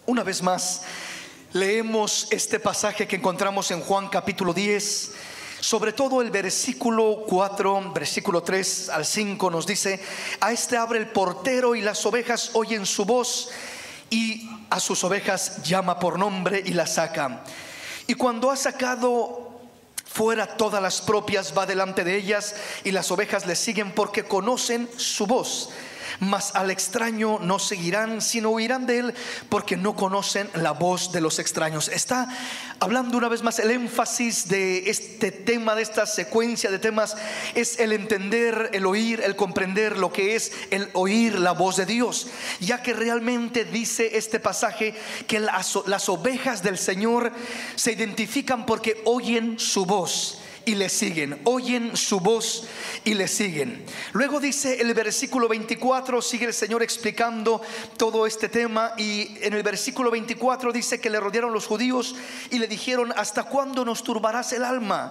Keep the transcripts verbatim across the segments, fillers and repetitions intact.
Una vez más, leemos este pasaje que encontramos en Juan capítulo diez, sobre todo el versículo cuatro, versículo tres al cinco nos dice: a este abre el portero y las ovejas oyen su voz, y a sus ovejas llama por nombre y las saca. Y cuando ha sacado fuera todas las propias, va delante de ellas, y las ovejas le siguen porque conocen su voz. Mas al extraño no seguirán, sino huirán de él, porque no conocen la voz de los extraños. Está hablando una vez más, el énfasis de este tema, de esta secuencia de temas, es el entender, el oír, el comprender lo que es el oír la voz de Dios. Ya que realmente dice este pasaje que las, las ovejas del Señor se identifican porque oyen su voz y le siguen, oyen su voz y le siguen. Luego dice el versículo veinticuatro, sigue el Señor explicando todo este tema, y en el versículo veinticuatro dice que le rodearon los judíos y le dijeron: ¿hasta cuándo nos turbarás el alma?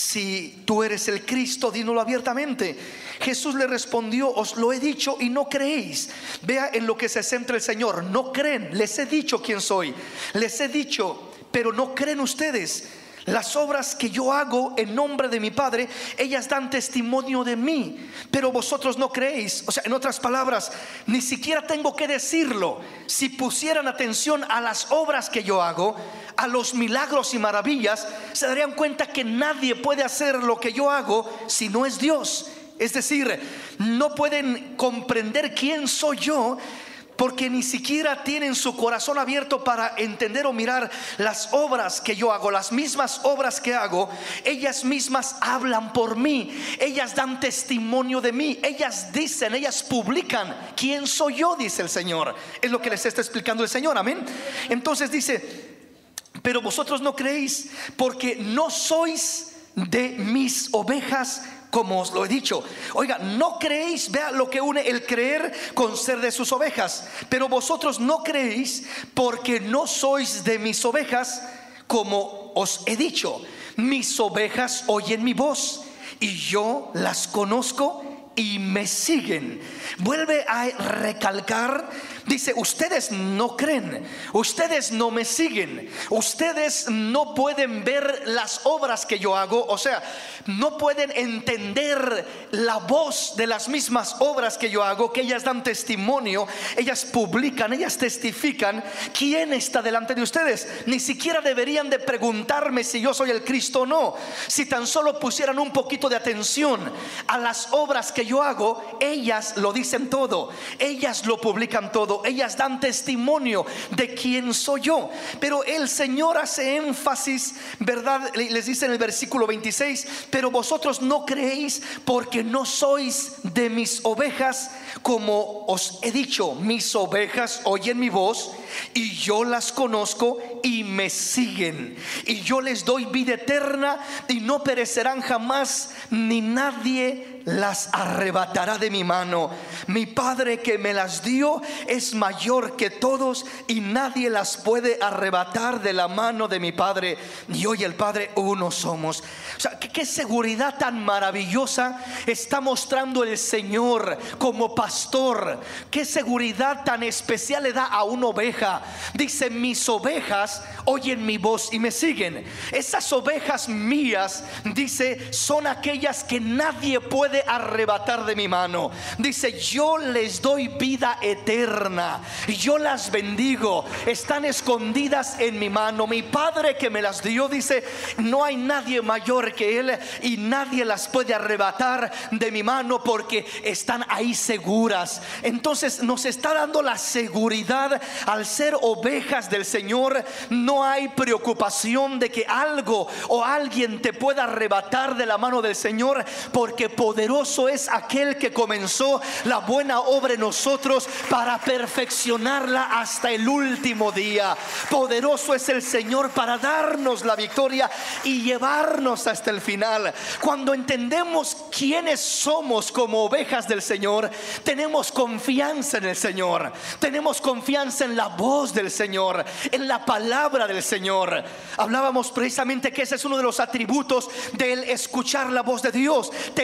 Si tú eres el Cristo, dínoslo abiertamente. Jesús le respondió: os lo he dicho y no creéis. Vea en lo que se centra el Señor. No creen, les he dicho quién soy, les he dicho, pero no creen ustedes. Las obras que yo hago en nombre de mi Padre, ellas dan testimonio de mí, pero vosotros no creéis. O sea, en otras palabras, ni siquiera tengo que decirlo. Si pusieran atención a las obras que yo hago, a los milagros y maravillas, se darían cuenta que nadie puede hacer lo que yo hago si no es Dios. Es decir, no pueden comprender quién soy yo, porque ni siquiera tienen su corazón abierto para entender o mirar las obras que yo hago. Las mismas obras que hago, ellas mismas hablan por mí, ellas dan testimonio de mí, ellas dicen, ellas publican quién soy yo, dice el Señor. Es lo que les está explicando el Señor, amén. Entonces dice: pero vosotros no creéis, porque no sois de mis ovejas, como os lo he dicho. Oiga, no creéis, vea lo que une el creer con ser de sus ovejas. Pero vosotros no creéis porque no sois de mis ovejas, como os he dicho. Mis ovejas oyen mi voz y yo las conozco y me siguen. Vuelve a recalcar, dice: ustedes no creen, ustedes no me siguen, ustedes no pueden ver las obras que yo hago. O sea, no pueden entender la voz de las mismas obras que yo hago, que ellas dan testimonio, ellas publican, ellas testifican quién está delante de ustedes. Ni siquiera deberían de preguntarme si yo soy el Cristo o no. Si tan solo pusieran un poquito de atención a las obras que yo hago, ellas lo dicen todo, ellas lo publican todo, ellas dan testimonio de quién soy yo. Pero el Señor hace énfasis, ¿verdad? Les dice en el versículo veintiséis: pero vosotros no creéis porque no sois de mis ovejas, como os he dicho. Mis ovejas oyen mi voz y yo las conozco y me siguen, y yo les doy vida eterna y no perecerán jamás, ni nadie las arrebatará de mi mano. Mi Padre que me las dio es mayor que todos, y nadie las puede arrebatar de la mano de mi Padre. Yo y el Padre uno somos. O sea, ¿qué, qué seguridad tan maravillosa está mostrando el Señor como pastor? Qué seguridad tan especial le da a una oveja. Dice: mis ovejas oyen mi voz y me siguen. Esas ovejas mías, dice, son aquellas que nadie puede arrebatar de mi mano. Dice: yo les doy vida eterna, yo las bendigo, están escondidas en mi mano. Mi Padre que me las dio, dice, no hay nadie mayor que Él, y nadie las puede arrebatar de mi mano, porque están ahí seguras. Entonces nos está dando la seguridad. Al ser ovejas del Señor, no hay preocupación de que algo o alguien te pueda arrebatar de la mano del Señor, porque poderoso es aquel que comenzó la buena obra en nosotros para perfeccionarla hasta el último día. Poderoso es el Señor para darnos la victoria y llevarnos hasta el final. Cuando entendemos quiénes somos como ovejas del Señor, tenemos confianza en el Señor, tenemos confianza en la voz del Señor, en la palabra del Señor. Hablábamos precisamente que ese es uno de los atributos del escuchar la voz de Dios, tener confianza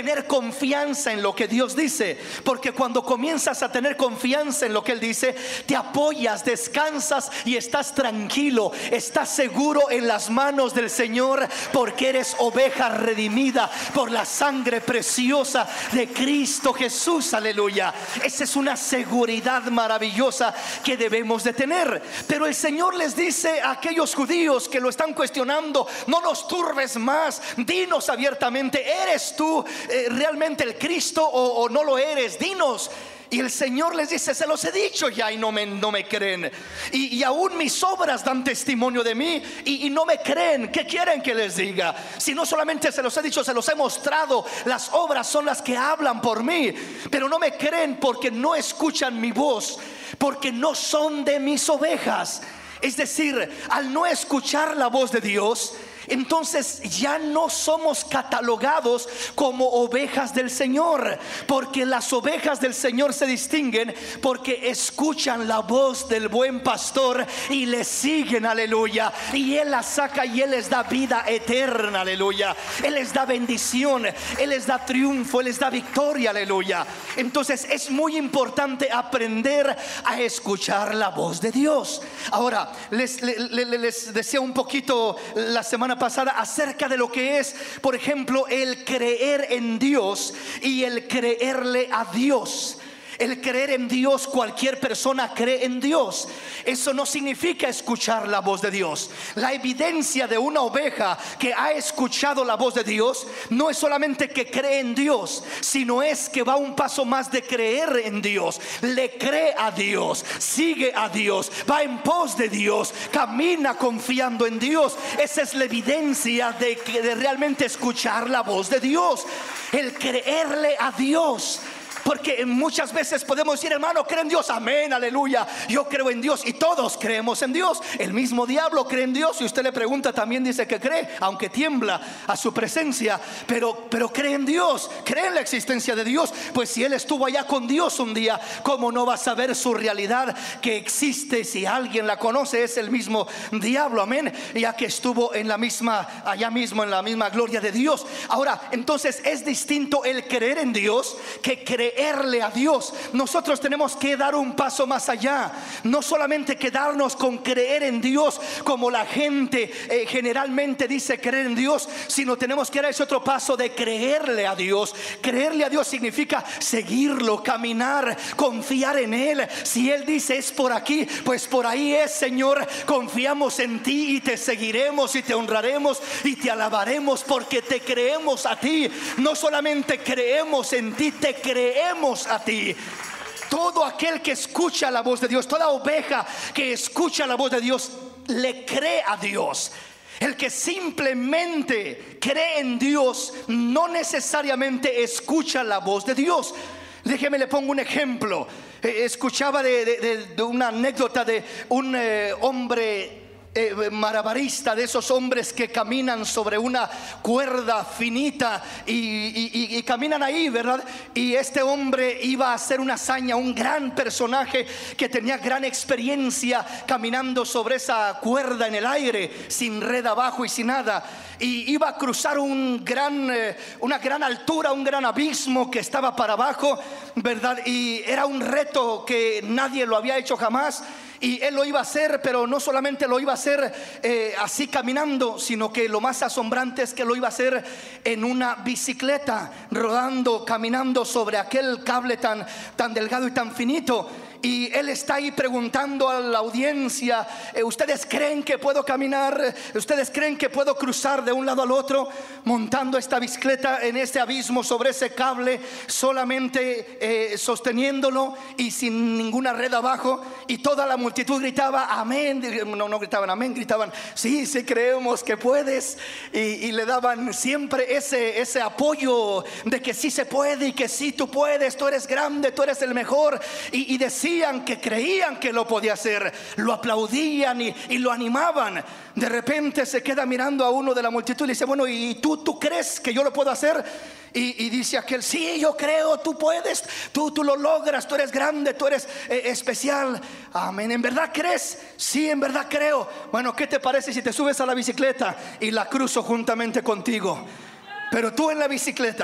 confianza en lo que Dios dice, porque cuando comienzas a tener confianza en lo que Él dice, te apoyas, descansas y estás tranquilo, estás seguro en las manos del Señor, porque eres oveja redimida por la sangre preciosa de Cristo Jesús. Aleluya. Esa es una seguridad maravillosa que debemos de tener. Pero el Señor les dice a aquellos judíos que lo están cuestionando: no nos turbes más, dinos abiertamente, ¿eres tú eh, realmente el Cristo o, o no lo eres? Dinos. Y el Señor les dice: se los he dicho ya y no me, no me creen, y, y aún mis obras dan testimonio de mí y, y no me creen. ¿Qué quieren que les diga? Si no solamente se los he dicho, se los he mostrado. Las obras son las que hablan por mí, pero no me creen porque no escuchan mi voz, porque no son de mis ovejas. Es decir, al no escuchar la voz de Dios, entonces ya no somos catalogados como ovejas del Señor, porque las ovejas del Señor se distinguen porque escuchan la voz del buen pastor y le siguen. Aleluya. Y Él las saca y Él les da vida eterna. Aleluya. Él les da bendición, Él les da triunfo, Él les da victoria. Aleluya. Entonces es muy importante aprender a escuchar la voz de Dios. Ahora les, les, les decía un poquito la semana pasada acerca de lo que es, por ejemplo, el creer en Dios y el creerle a Dios. El creer en Dios, cualquier persona cree en Dios. Eso no significa escuchar la voz de Dios. La evidencia de una oveja que ha escuchado la voz de Dios no es solamente que cree en Dios, sino es que va un paso más de creer en Dios. Le cree a Dios, sigue a Dios, va en pos de Dios, camina confiando en Dios. Esa es la evidencia de, que, de realmente escuchar la voz de Dios. El creerle a Dios. Porque muchas veces podemos decir: hermano, cree en Dios. Amén, aleluya, yo creo en Dios. Y todos creemos en Dios. El mismo diablo cree en Dios. Si usted le pregunta, también dice que cree, aunque tiembla a su presencia. Pero, pero cree en Dios, cree en la existencia de Dios. Pues si él estuvo allá con Dios un día, ¿cómo no va a saber su realidad que existe? Si alguien la conoce, es el mismo diablo. Amén. Ya que estuvo en la misma, allá mismo en la misma gloria de Dios. Ahora, entonces es distinto el creer en Dios que creer creerle a Dios. Nosotros tenemos que dar un paso más allá. No solamente quedarnos con creer en Dios como la gente eh, generalmente dice creer en Dios, sino tenemos que dar ese otro paso de creerle a Dios. Creerle a Dios significa seguirlo, caminar, confiar en Él. Si Él dice es por aquí, pues por ahí es, Señor. Confiamos en ti y te seguiremos y te honraremos y te alabaremos, porque te creemos a ti. No solamente creemos en ti, te creemos a ti. Todo aquel que escucha la voz de Dios, toda oveja que escucha la voz de Dios, le cree a Dios. El que simplemente cree en Dios no necesariamente escucha la voz de Dios. Déjeme le pongo un ejemplo. Eh, escuchaba de, de, de una anécdota de un eh, hombre Eh, malabarista, de esos hombres que caminan sobre una cuerda finita y, y, y caminan ahí, ¿verdad? Y este hombre iba a hacer una hazaña, un gran personaje que tenía gran experiencia caminando sobre esa cuerda en el aire, sin red abajo y sin nada. Y iba a cruzar un gran, eh, una gran altura, un gran abismo que estaba para abajo, ¿verdad? Y era un reto que nadie lo había hecho jamás. Y él lo iba a hacer, pero no solamente lo iba a hacer eh, así caminando, sino que lo más asombrante es que lo iba a hacer en una bicicleta, rodando, caminando sobre aquel cable tan, tan delgado y tan finito. Y él está ahí preguntando a la audiencia: ¿ustedes creen que puedo caminar? ¿Ustedes creen que puedo cruzar de un lado al otro montando esta bicicleta en ese abismo, sobre ese cable, solamente eh, sosteniéndolo y sin ninguna red abajo? Y toda la multitud gritaba amén. No, no gritaban amén, gritaban sí, sí creemos que puedes. Y, y le daban siempre ese, ese apoyo de que sí se puede y que sí tú puedes, tú eres grande, tú eres el mejor. Y, y decían que creían que lo podía hacer, lo aplaudían y, y lo animaban. De repente se queda mirando a uno de la multitud y dice: bueno, ¿y tú, tú crees que yo lo puedo hacer? Y, y dice aquel: sí, yo creo, tú puedes, tú, tú lo logras, tú eres grande, tú eres eh, especial. Amén. ¿En verdad crees? Sí, en verdad creo. Bueno, ¿qué te parece si te subes a la bicicleta y la cruzo juntamente contigo? Pero tú en la bicicleta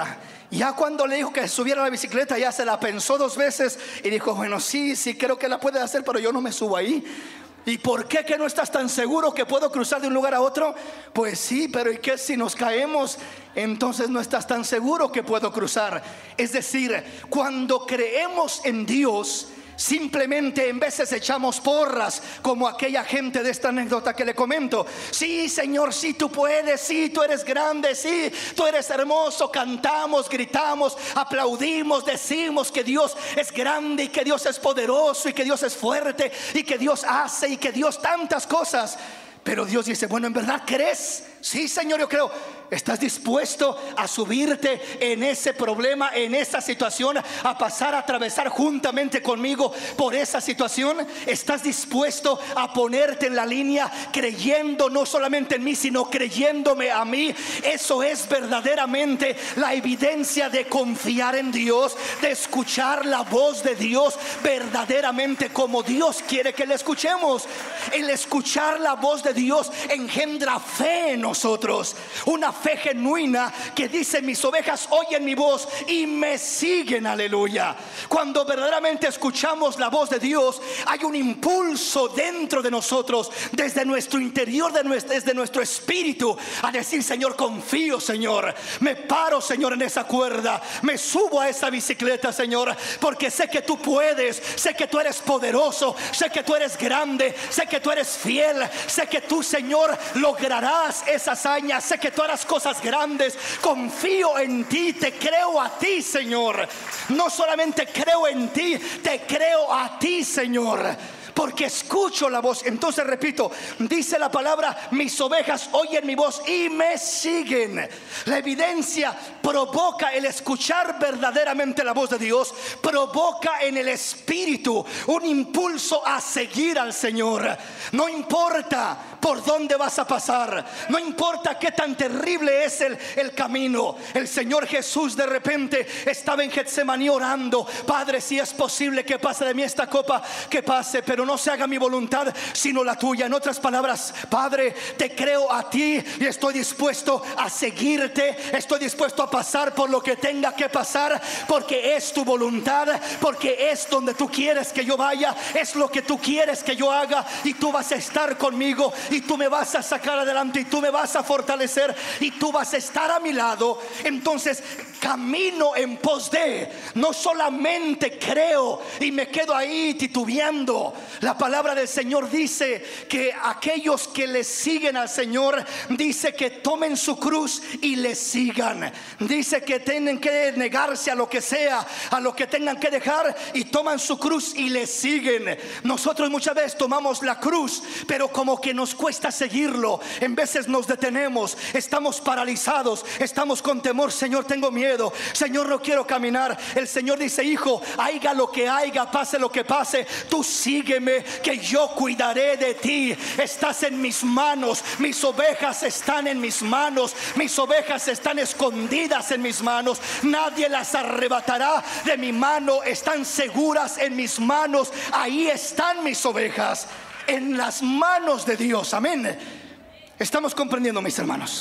Ya cuando le dijo que subiera a la bicicleta, ya se la pensó dos veces y dijo, bueno, sí, sí creo que la puede hacer, pero yo no me subo ahí. ¿Y por qué que no estás tan seguro que puedo cruzar de un lugar a otro? Pues sí, pero ¿y qué si nos caemos? Entonces no estás tan seguro que puedo cruzar. Es decir, cuando creemos en Dios, simplemente en veces echamos porras, como aquella gente de esta anécdota que le comento. Sí, Señor, sí tú puedes, sí tú eres grande, sí tú eres hermoso. Cantamos, gritamos, aplaudimos, decimos que Dios es grande y que Dios es poderoso y que Dios es fuerte y que Dios hace y que Dios tantas cosas. Pero Dios dice, bueno, ¿en verdad crees? Sí, Señor, yo creo. ¿Estás dispuesto a subirte en ese problema, en esa situación, a pasar, a atravesar juntamente conmigo por esa situación? ¿Estás dispuesto a ponerte en la línea, creyendo no solamente en mí, sino creyéndome a mí? Eso es verdaderamente la evidencia de confiar en Dios, de escuchar la voz de Dios verdaderamente como Dios quiere que le escuchemos. El escuchar la voz de Dios engendra fe en nosotros, una fe genuina que dice: mis ovejas oyen mi voz y me siguen. Aleluya. Cuando verdaderamente escuchamos la voz de Dios, hay un impulso dentro de nosotros, desde nuestro interior, de nuestro, desde nuestro espíritu, a decir: Señor, confío, Señor, me paro, Señor, en esa cuerda, me subo a esa bicicleta, Señor, porque sé que tú puedes, sé que tú eres poderoso, sé que tú eres grande, sé que tú eres fiel, sé que tú, Señor, lograrás esa hazaña, sé que tú harás cosas grandes. Confío en ti, te creo a ti, Señor. No solamente creo en ti, te creo a ti, Señor, porque escucho la voz. Entonces repito, dice la palabra: mis ovejas oyen mi voz y me siguen. La evidencia provoca el escuchar verdaderamente la voz de Dios, provoca en el espíritu un impulso a seguir al Señor. No importa por dónde vas a pasar, no importa qué tan terrible es el, el camino. El Señor Jesús de repente estaba en Getsemaní orando: Padre, si es posible que pase de mí esta copa, que pase, pero no se haga mi voluntad sino la tuya. En otras palabras, Padre, te creo a ti y estoy dispuesto a seguirte, estoy dispuesto a pasar por lo que tenga que pasar, porque es tu voluntad, porque es donde tú quieres que yo vaya, es lo que tú quieres que yo haga, y tú vas a estar conmigo, y tú me vas a sacar adelante, y tú me vas a fortalecer, y tú vas a estar a mi lado. Entonces camino en pos de, no solamente creo y me quedo ahí titubeando. La palabra del Señor dice que aquellos que le siguen al Señor, dice que tomen su cruz y le sigan. Dice que tienen que negarse a lo que sea, a lo que tengan que dejar, y toman su cruz y le siguen. Nosotros muchas veces tomamos la cruz, pero como que nos cuesta seguirlo. En veces nos detenemos, estamos paralizados, estamos con temor. Señor, tengo miedo, Señor, no quiero caminar. El Señor dice: hijo, haiga lo que haiga, pase lo que pase, tú sígueme, que yo cuidaré de ti. Estás en mis manos, mis ovejas están en mis manos, mis ovejas están escondidas en mis manos, nadie las arrebatará de mi mano, están seguras en mis manos. Ahí están mis ovejas, en las manos de Dios. Amén. ¿Estamos comprendiendo, mis hermanos?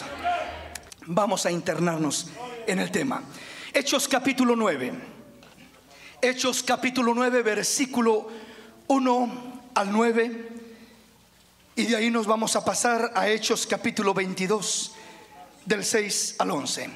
Vamos a internarnos en el tema. Hechos capítulo nueve. Hechos capítulo nueve, versículo uno al nueve, y de ahí nos vamos a pasar a Hechos capítulo veintidós, del seis al once.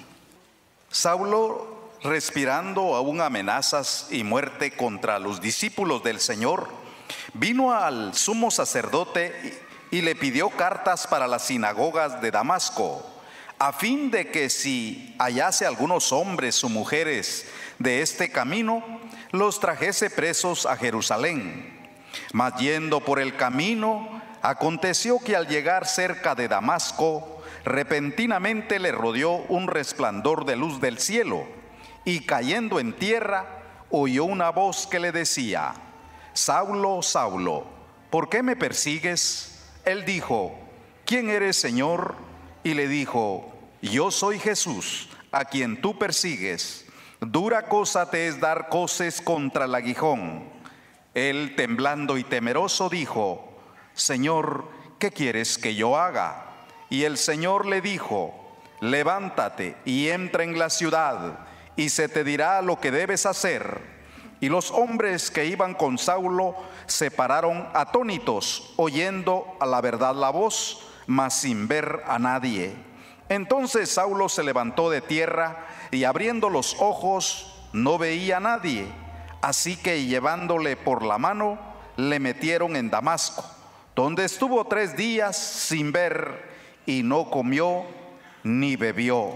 Saulo, respirando aún amenazas y muerte contra los discípulos del Señor, vino al sumo sacerdote y, y le pidió cartas para las sinagogas de Damasco, a fin de que si hallase algunos hombres o mujeres de este camino, los trajese presos a Jerusalén. Mas yendo por el camino, aconteció que al llegar cerca de Damasco, repentinamente le rodeó un resplandor de luz del cielo, y cayendo en tierra, oyó una voz que le decía: Saulo, Saulo, ¿por qué me persigues? Él dijo: ¿quién eres, Señor? Y le dijo: yo soy Jesús, a quien tú persigues. Dura cosa te es dar coces contra el aguijón. Él, temblando y temeroso, dijo: Señor, ¿qué quieres que yo haga? Y el Señor le dijo: levántate y entra en la ciudad, y se te dirá lo que debes hacer. Y los hombres que iban con Saulo se pararon atónitos, oyendo a la verdad la voz, mas sin ver a nadie. Entonces Saulo se levantó de tierra y abriendo los ojos no veía a nadie. Así que llevándole por la mano, le metieron en Damasco, donde estuvo tres días sin ver y no comió ni bebió.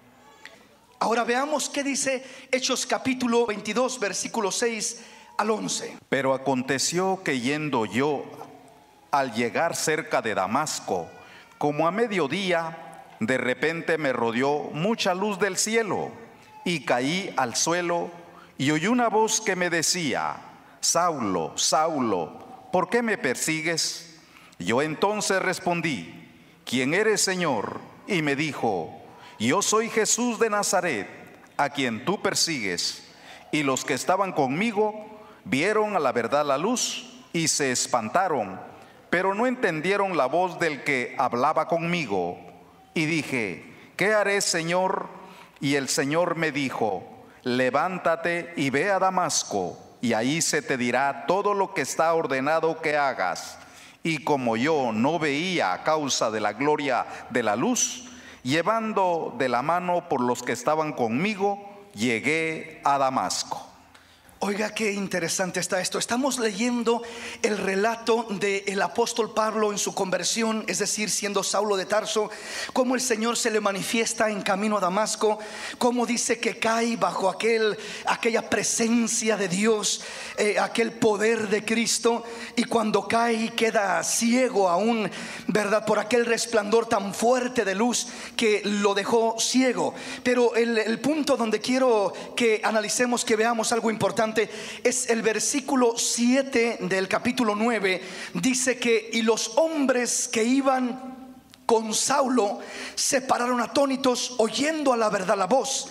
Ahora veamos qué dice Hechos capítulo veintidós, versículos seis al once. Pero aconteció que yendo yo, al llegar cerca de Damasco, como a mediodía, de repente me rodeó mucha luz del cielo, y caí al suelo, y oí una voz que me decía: Saulo, Saulo, ¿por qué me persigues? Yo entonces respondí: ¿quién eres, Señor? Y me dijo: yo soy Jesús de Nazaret, a quien tú persigues. Y los que estaban conmigo vieron a la verdad la luz y se espantaron, pero no entendieron la voz del que hablaba conmigo. Y dije: ¿qué haré, Señor? Y el Señor me dijo: levántate y ve a Damasco, y ahí se te dirá todo lo que está ordenado que hagas. Y como yo no veía a causa de la gloria de la luz, llevando de la mano por los que estaban conmigo, llegué a Damasco. Oiga, qué interesante está esto. Estamos leyendo el relato del apóstol Pablo en su conversión, es decir, siendo Saulo de Tarso, cómo el Señor se le manifiesta en camino a Damasco, cómo dice que cae bajo aquel, aquella presencia de Dios, eh, aquel poder de Cristo, y cuando cae queda ciego aún, ¿verdad? Por aquel resplandor tan fuerte de luz que lo dejó ciego. Pero el, el punto donde quiero que analicemos, que veamos algo importante, es el versículo siete del capítulo nueve. Dice que y los hombres que iban con Saulo se pararon atónitos, oyendo a la verdad la voz,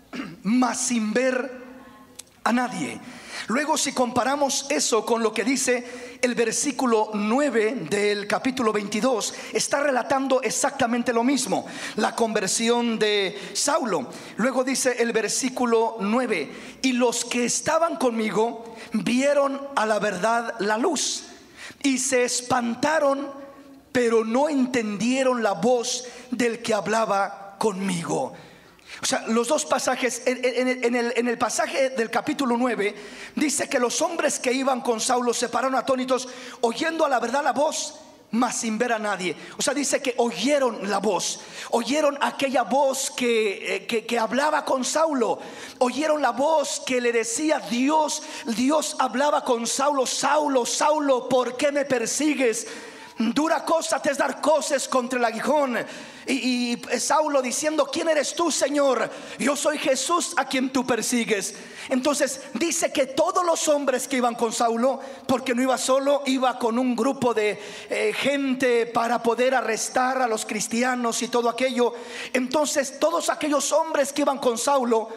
mas sin ver a nadie. Luego, si comparamos eso con lo que dice el versículo nueve del capítulo veintidós, está relatando exactamente lo mismo, la conversión de Saulo. Luego dice el versículo nueve: y los que estaban conmigo vieron a la verdad la luz y se espantaron, pero no entendieron la voz del que hablaba conmigo. O sea, los dos pasajes, en, en, en, el, en el pasaje del capítulo nueve dice que los hombres que iban con Saulo se pararon atónitos, oyendo a la verdad la voz, mas sin ver a nadie. O sea, dice que oyeron la voz, oyeron aquella voz que, eh, que, que hablaba con Saulo, oyeron la voz que le decía Dios. Dios hablaba con Saulo: Saulo, Saulo, ¿por qué me persigues? Dura cosa te es dar coces contra el aguijón. Y, y Saulo diciendo: ¿quién eres tú, Señor? Yo soy Jesús a quien tú persigues. Entonces dice que todos los hombres que iban con Saulo, porque no iba solo, iba con un grupo de eh, gente para poder arrestar a los cristianos y todo aquello. Entonces todos aquellos hombres que iban con Saulo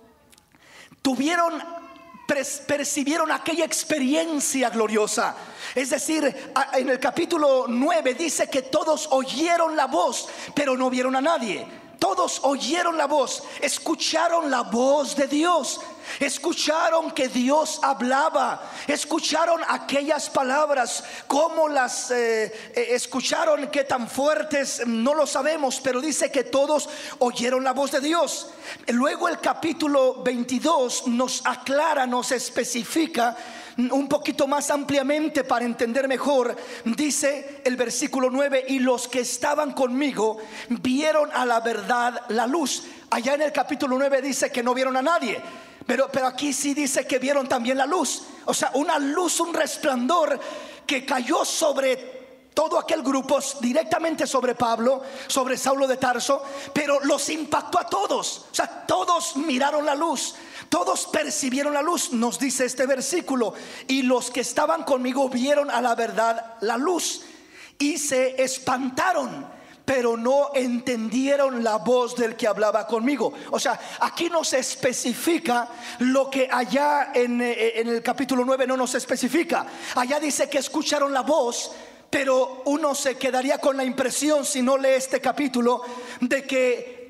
tuvieron, percibieron aquella experiencia gloriosa. Es decir, en el capítulo nueve dice que todos oyeron la voz, pero no vieron a nadie. Todos oyeron la voz, escucharon la voz de Dios, escucharon que Dios hablaba, escucharon aquellas palabras. ¿Cómo las eh, escucharon? ¿Qué tan fuertes? No lo sabemos, pero dice que todos oyeron la voz de Dios. Luego el capítulo veintidós nos aclara, nos especifica un poquito más ampliamente para entender mejor. Dice el versículo nueve: y los que estaban conmigo vieron a la verdad la luz. Allá en el capítulo nueve dice que no vieron a nadie, pero, pero aquí sí dice que vieron también la luz. O sea, una luz, un resplandor que cayó sobre todo aquel grupo, directamente sobre Pablo, sobre Saulo de Tarso, pero los impactó a todos. O sea, todos miraron la luz, todos percibieron la luz. Nos dice este versículo: y los que estaban conmigo vieron a la verdad la luz y se espantaron, pero no entendieron la voz del que hablaba conmigo. O sea, aquí no se especifica lo que allá en, en el capítulo nueve no nos especifica. Allá dice que escucharon la voz, pero uno se quedaría con la impresión, si no lee este capítulo, de que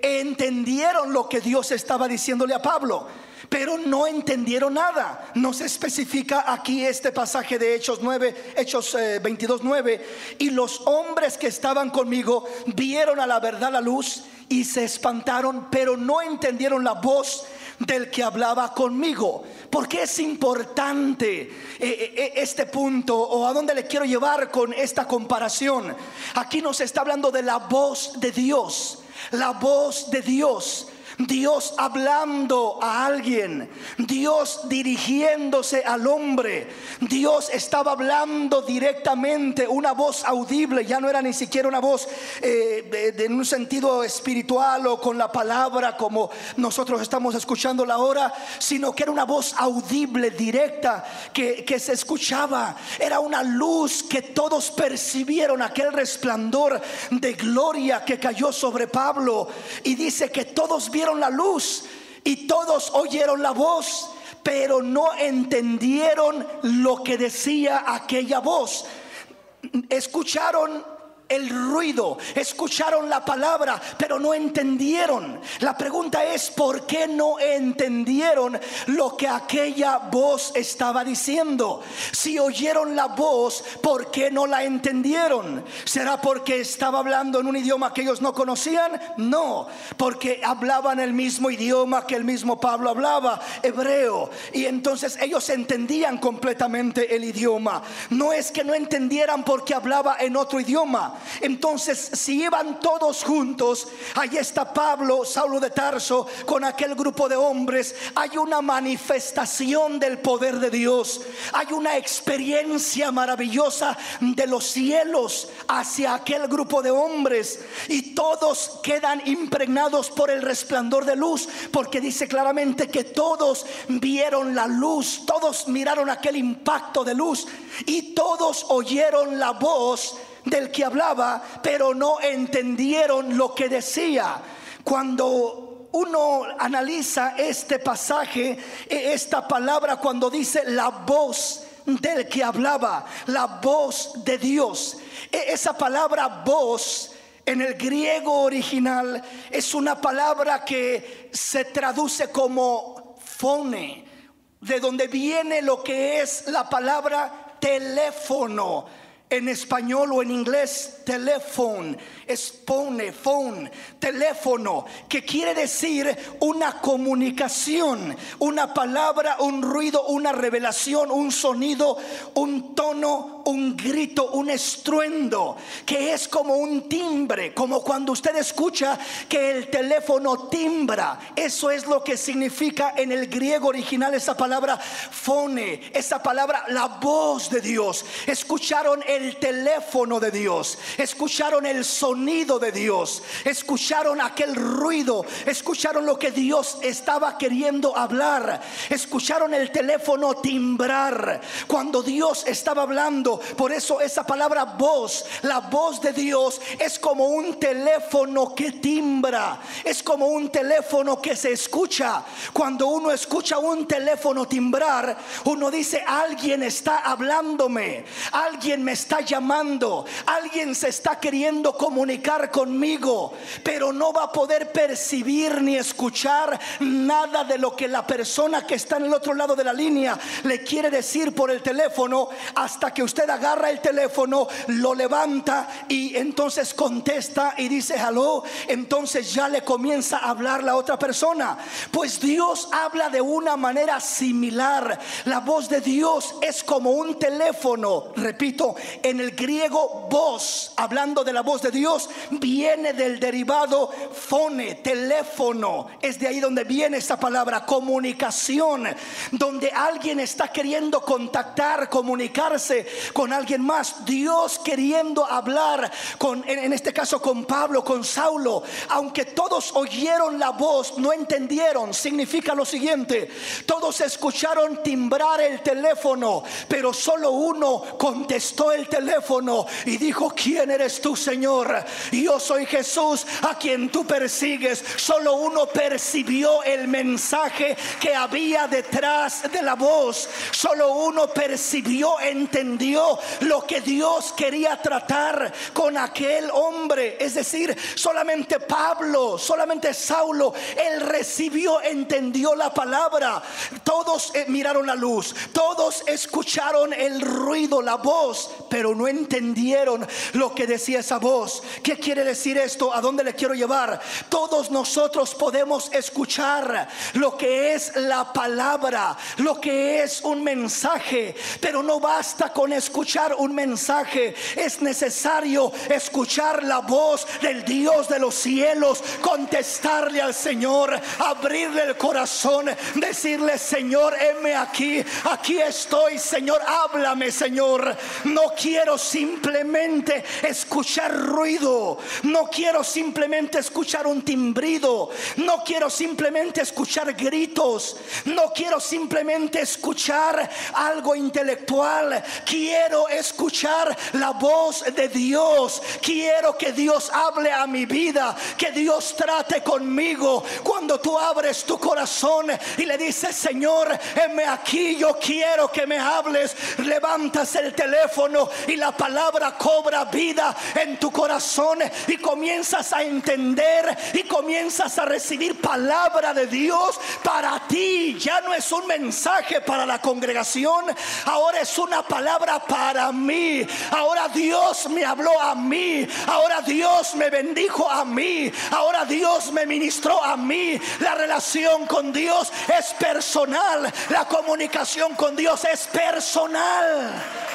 entendieron lo que Dios estaba diciéndole a Pablo, pero no entendieron nada. Nos especifica aquí este pasaje de Hechos nueve, Hechos eh, veintidós nueve. Y los hombres que estaban conmigo vieron a la verdad la luz y se espantaron, pero no entendieron la voz del que hablaba conmigo. ¿Por qué es importante eh, eh, este punto, o a dónde le quiero llevar con esta comparación? Aquí nos está hablando de la voz de Dios, la voz de Dios. Dios hablando a alguien, Dios dirigiéndose al hombre. Dios estaba hablando directamente, una voz audible. Ya no era ni siquiera una voz eh, de, de, en un sentido espiritual o con la palabra como nosotros estamos escuchándola ahora, sino que era una voz audible, directa, que, que se escuchaba. Era una luz que todos percibieron, aquel resplandor de gloria que cayó sobre Pablo. Y dice que todos vieron la luz y todos oyeron la voz, pero no entendieron lo que decía aquella voz. Escucharon el ruido, escucharon la palabra, pero no entendieron. La pregunta es: ¿por qué no entendieron lo que aquella voz estaba diciendo? Si oyeron la voz, ¿por qué no la entendieron? ¿Será porque estaba hablando en un idioma que ellos no conocían? No, porque hablaban el mismo idioma que el mismo Pablo hablaba, hebreo, y entonces ellos entendían completamente el idioma. No es que no entendieran porque hablaba en otro idioma. Entonces, si iban todos juntos, ahí está Pablo, Saulo de Tarso, con aquel grupo de hombres, hay una manifestación del poder de Dios, hay una experiencia maravillosa de los cielos hacia aquel grupo de hombres, y todos quedan impregnados por el resplandor de luz, porque dice claramente que todos vieron la luz, todos miraron aquel impacto de luz, y todos oyeron la voz del que hablaba, pero no entendieron lo que decía. Cuando uno analiza este pasaje, esta palabra, cuando dice la voz del que hablaba, la voz de Dios, esa palabra voz en el griego original es una palabra que se traduce como phone, de donde viene lo que es la palabra teléfono. En español o en inglés, teléfono, es phone, phone, teléfono, que quiere decir una comunicación, una palabra, un ruido, una revelación, un sonido, un tono, un grito, un estruendo, que es como un timbre, como cuando usted escucha que el teléfono timbra. Eso es lo que significa en el griego original esa palabra phone, esa palabra, la voz de Dios. Escucharon el el teléfono de Dios, escucharon el sonido de Dios, escucharon aquel ruido, escucharon lo que Dios estaba queriendo hablar, escucharon el teléfono timbrar cuando Dios estaba hablando. Por eso esa palabra voz, la voz de Dios, es como un teléfono que timbra, es como un teléfono que se escucha. Cuando uno escucha un teléfono timbrar, uno dice: alguien está hablándome, alguien me está llamando, alguien se está queriendo comunicar conmigo, pero no va a poder percibir ni escuchar nada de lo que la persona que está en el otro lado de la línea le quiere decir por el teléfono, hasta que usted agarra el teléfono, lo levanta y entonces contesta y dice hello. Entonces ya le comienza a hablar la otra persona. Pues Dios habla de una manera similar. La voz de Dios es como un teléfono. Repito, en el griego voz, hablando de la voz de Dios, viene del derivado phone, teléfono. Es de ahí donde viene esta palabra, comunicación, donde alguien está queriendo contactar, comunicarse con alguien más. Dios queriendo hablar con, en este caso con Pablo, con Saulo. Aunque todos oyeron la voz, no entendieron. Significa lo siguiente: todos escucharon timbrar el teléfono, pero solo uno contestó el teléfono y dijo: ¿quién eres tú, Señor? Yo soy Jesús a quien tú persigues. Solo uno percibió el mensaje que había detrás de la voz. Solo uno percibió, entendió entendió lo que Dios quería tratar con aquel hombre. Es decir, solamente Pablo, solamente Saulo, él recibió, entendió la palabra. Todos eh, miraron la luz, todos escucharon el ruido, la voz, pero no entendieron lo que decía esa voz. ¿Qué quiere decir esto? ¿A dónde le quiero llevar? Todos nosotros podemos escuchar lo que es la palabra, lo que es un mensaje, pero no basta con escuchar un mensaje. Es necesario escuchar la voz del Dios de los cielos, contestarle al Señor, abrirle el corazón, decirle: Señor, heme aquí, aquí estoy, Señor, háblame, Señor. No quiero simplemente escuchar ruido, no quiero simplemente escuchar un timbrido, no quiero simplemente escuchar gritos, no quiero simplemente escuchar algo intelectual. Quiero escuchar la voz de Dios. Quiero que Dios hable a mi vida, que Dios trate conmigo. Cuando tú abres tu corazón y le dices: Señor, heme aquí, yo quiero que me hables, levantas el teléfono y la palabra cobra vida en tu corazón y comienzas a entender y comienzas a recibir palabra de Dios para ti. Ya no es un mensaje para la congregación, ahora es una palabra para mí. Ahora Dios me habló a mí, ahora Dios me bendijo a mí, ahora Dios me ministró a mí. La relación con Dios es personal, la comunicación con Dios es personal.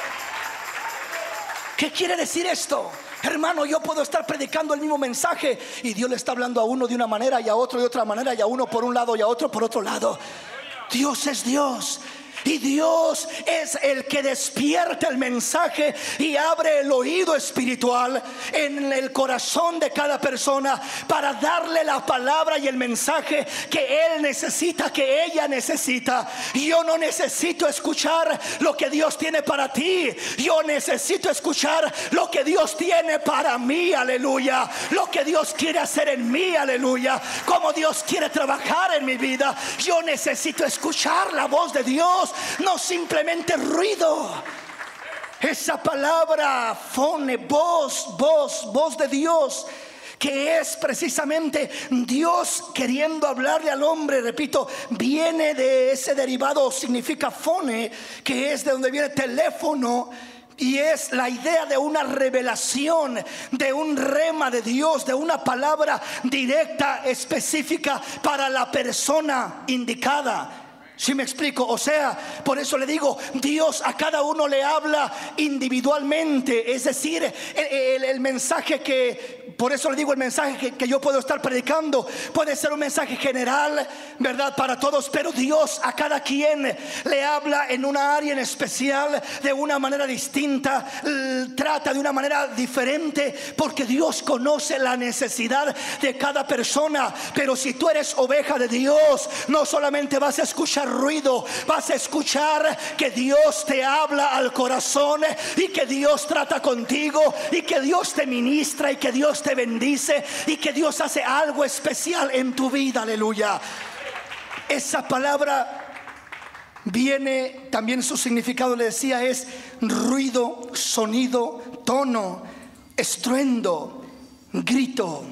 ¿Qué quiere decir esto? Hermano, yo puedo estar predicando el mismo mensaje y Dios le está hablando a uno de una manera y a otro de otra manera, y a uno por un lado y a otro por otro lado. Dios es Dios. Y Dios es el que despierta el mensaje y abre el oído espiritual en el corazón de cada persona para darle la palabra y el mensaje que él necesita, que ella necesita. Yo no necesito escuchar lo que Dios tiene para ti, yo necesito escuchar lo que Dios tiene para mí, aleluya. Lo que Dios quiere hacer en mí, aleluya. Cómo Dios quiere trabajar en mi vida. Yo necesito escuchar la voz de Dios, no simplemente ruido. Esa palabra fone, voz, voz, voz de Dios, que es precisamente Dios queriendo hablarle al hombre. Repito, viene de ese derivado, significa fone, que es de donde viene teléfono. Y es la idea de una revelación, de un rema de Dios, de una palabra directa, específica para la persona indicada. ¿Sí me explico? O sea, por eso le digo, Dios a cada uno le habla individualmente. Es decir, el, el, el mensaje que... Por eso le digo, el mensaje que, que yo puedo estar predicando puede ser un mensaje general, ¿verdad? Para todos, pero Dios a cada quien le habla en una área en especial, de una manera distinta, trata de una manera diferente, porque Dios conoce la necesidad de cada persona. Pero si tú eres oveja de Dios, no solamente vas a escuchar ruido, vas a escuchar que Dios te habla al corazón y que Dios trata contigo y que Dios te ministra y que Dios te bendice y que Dios hace algo especial en tu vida, aleluya. Esa palabra viene, también su significado, le decía, es ruido, sonido, tono, estruendo, grito,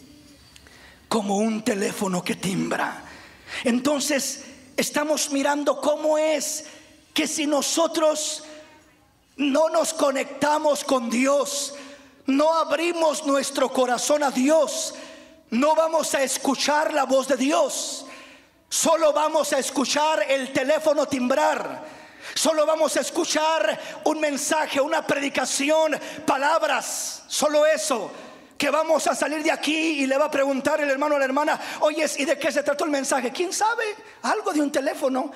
como un teléfono que timbra. Entonces estamos mirando cómo es que si nosotros no nos conectamos con Dios, no abrimos nuestro corazón a Dios, no vamos a escuchar la voz de Dios. Solo vamos a escuchar el teléfono timbrar. Solo vamos a escuchar un mensaje, una predicación, palabras. Solo eso. Que vamos a salir de aquí y le va a preguntar el hermano a la hermana: oye, ¿y de qué se trató el mensaje? ¿Quién sabe? Algo de un teléfono.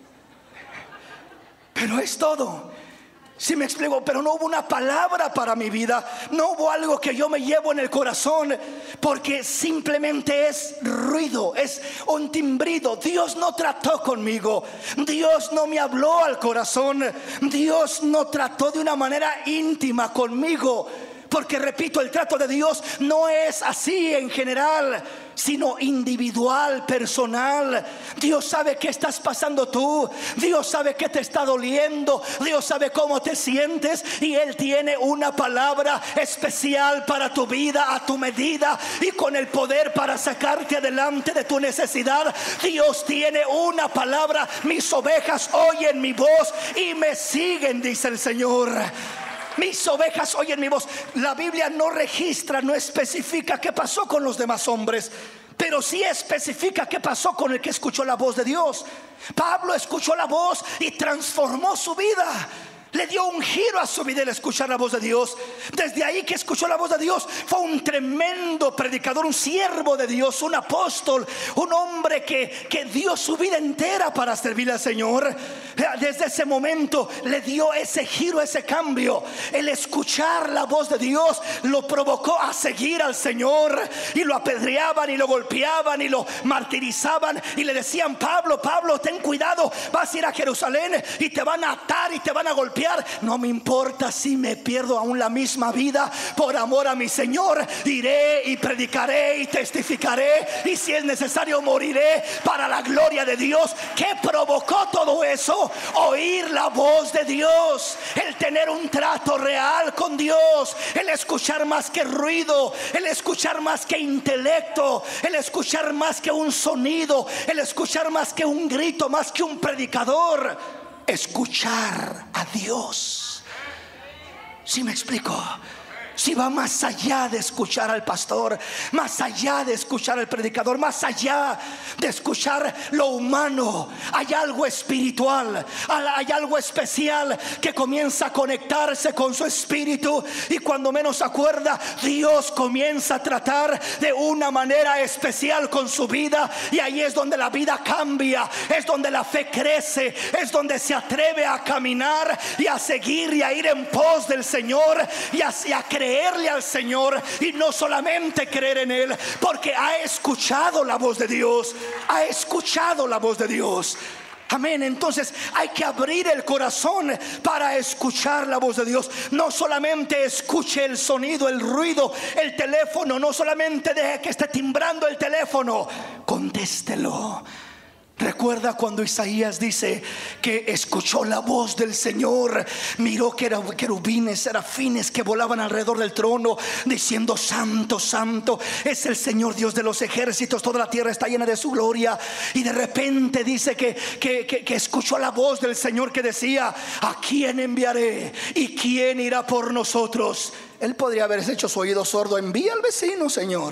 Pero es todo. ¿Sí me explico? Pero no hubo una palabra para mi vida, no hubo algo que yo me llevo en el corazón, porque simplemente es ruido, es un timbrido. Dios no trató conmigo, Dios no me habló al corazón, Dios no trató de una manera íntima conmigo. Porque repito, el trato de Dios no es así en general, sino individual, personal. Dios sabe qué estás pasando tú, Dios sabe qué te está doliendo, Dios sabe cómo te sientes, y Él tiene una palabra especial para tu vida, a tu medida y con el poder para sacarte adelante de tu necesidad. Dios tiene una palabra: mis ovejas oyen mi voz y me siguen, dice el Señor. Mis ovejas oyen mi voz. La Biblia no registra, no especifica qué pasó con los demás hombres, pero sí especifica qué pasó con el que escuchó la voz de Dios. Pablo escuchó la voz y transformó su vida. Le dio un giro a su vida el escuchar la voz de Dios. Desde ahí que escuchó la voz de Dios, fue un tremendo predicador, un siervo de Dios, un apóstol, un hombre que, que dio su vida entera para servirle al Señor. Desde ese momento le dio ese giro, ese cambio. El escuchar la voz de Dios lo provocó a seguir al Señor. Y lo apedreaban y lo golpeaban y lo martirizaban y le decían: Pablo, Pablo, ten cuidado, vas a ir a Jerusalén y te van a atar y te van a golpear. No me importa si me pierdo aún la misma vida, por amor a mi Señor iré y predicaré y testificaré, y si es necesario moriré para la gloria de Dios. ¿Qué provocó todo eso? Oír la voz de Dios, el tener un trato real con Dios, el escuchar más que ruido, el escuchar más que intelecto, el escuchar más que un sonido, el escuchar más que un grito, más que un predicador. Escuchar a Dios. ¿Sí me explico? Si va más allá de escuchar al pastor, más allá de escuchar al predicador, más allá de escuchar lo humano, hay algo espiritual, hay algo especial que comienza a conectarse con su espíritu, y cuando menos se acuerda, Dios comienza a tratar de una manera especial con su vida, y ahí es donde la vida cambia, es donde la fe crece, es donde se atreve a caminar y a seguir y a ir en pos del Señor y a, y a creer creerle al Señor, y no solamente creer en Él, porque ha escuchado la voz de Dios, ha escuchado la voz de Dios. Amén. Entonces hay que abrir el corazón para escuchar la voz de Dios. No solamente escuche el sonido, el ruido, el teléfono, no solamente deje que esté timbrando el teléfono, contéstelo. Recuerda cuando Isaías dice que escuchó la voz del Señor, miró que eran querubines, serafines que volaban alrededor del trono, diciendo: santo, santo es el Señor Dios de los ejércitos, toda la tierra está llena de su gloria. Y de repente dice que, que, que, que escuchó la voz del Señor que decía: ¿a quién enviaré? ¿Y quién irá por nosotros? Él podría haberse hecho su oído sordo: envía al vecino, Señor,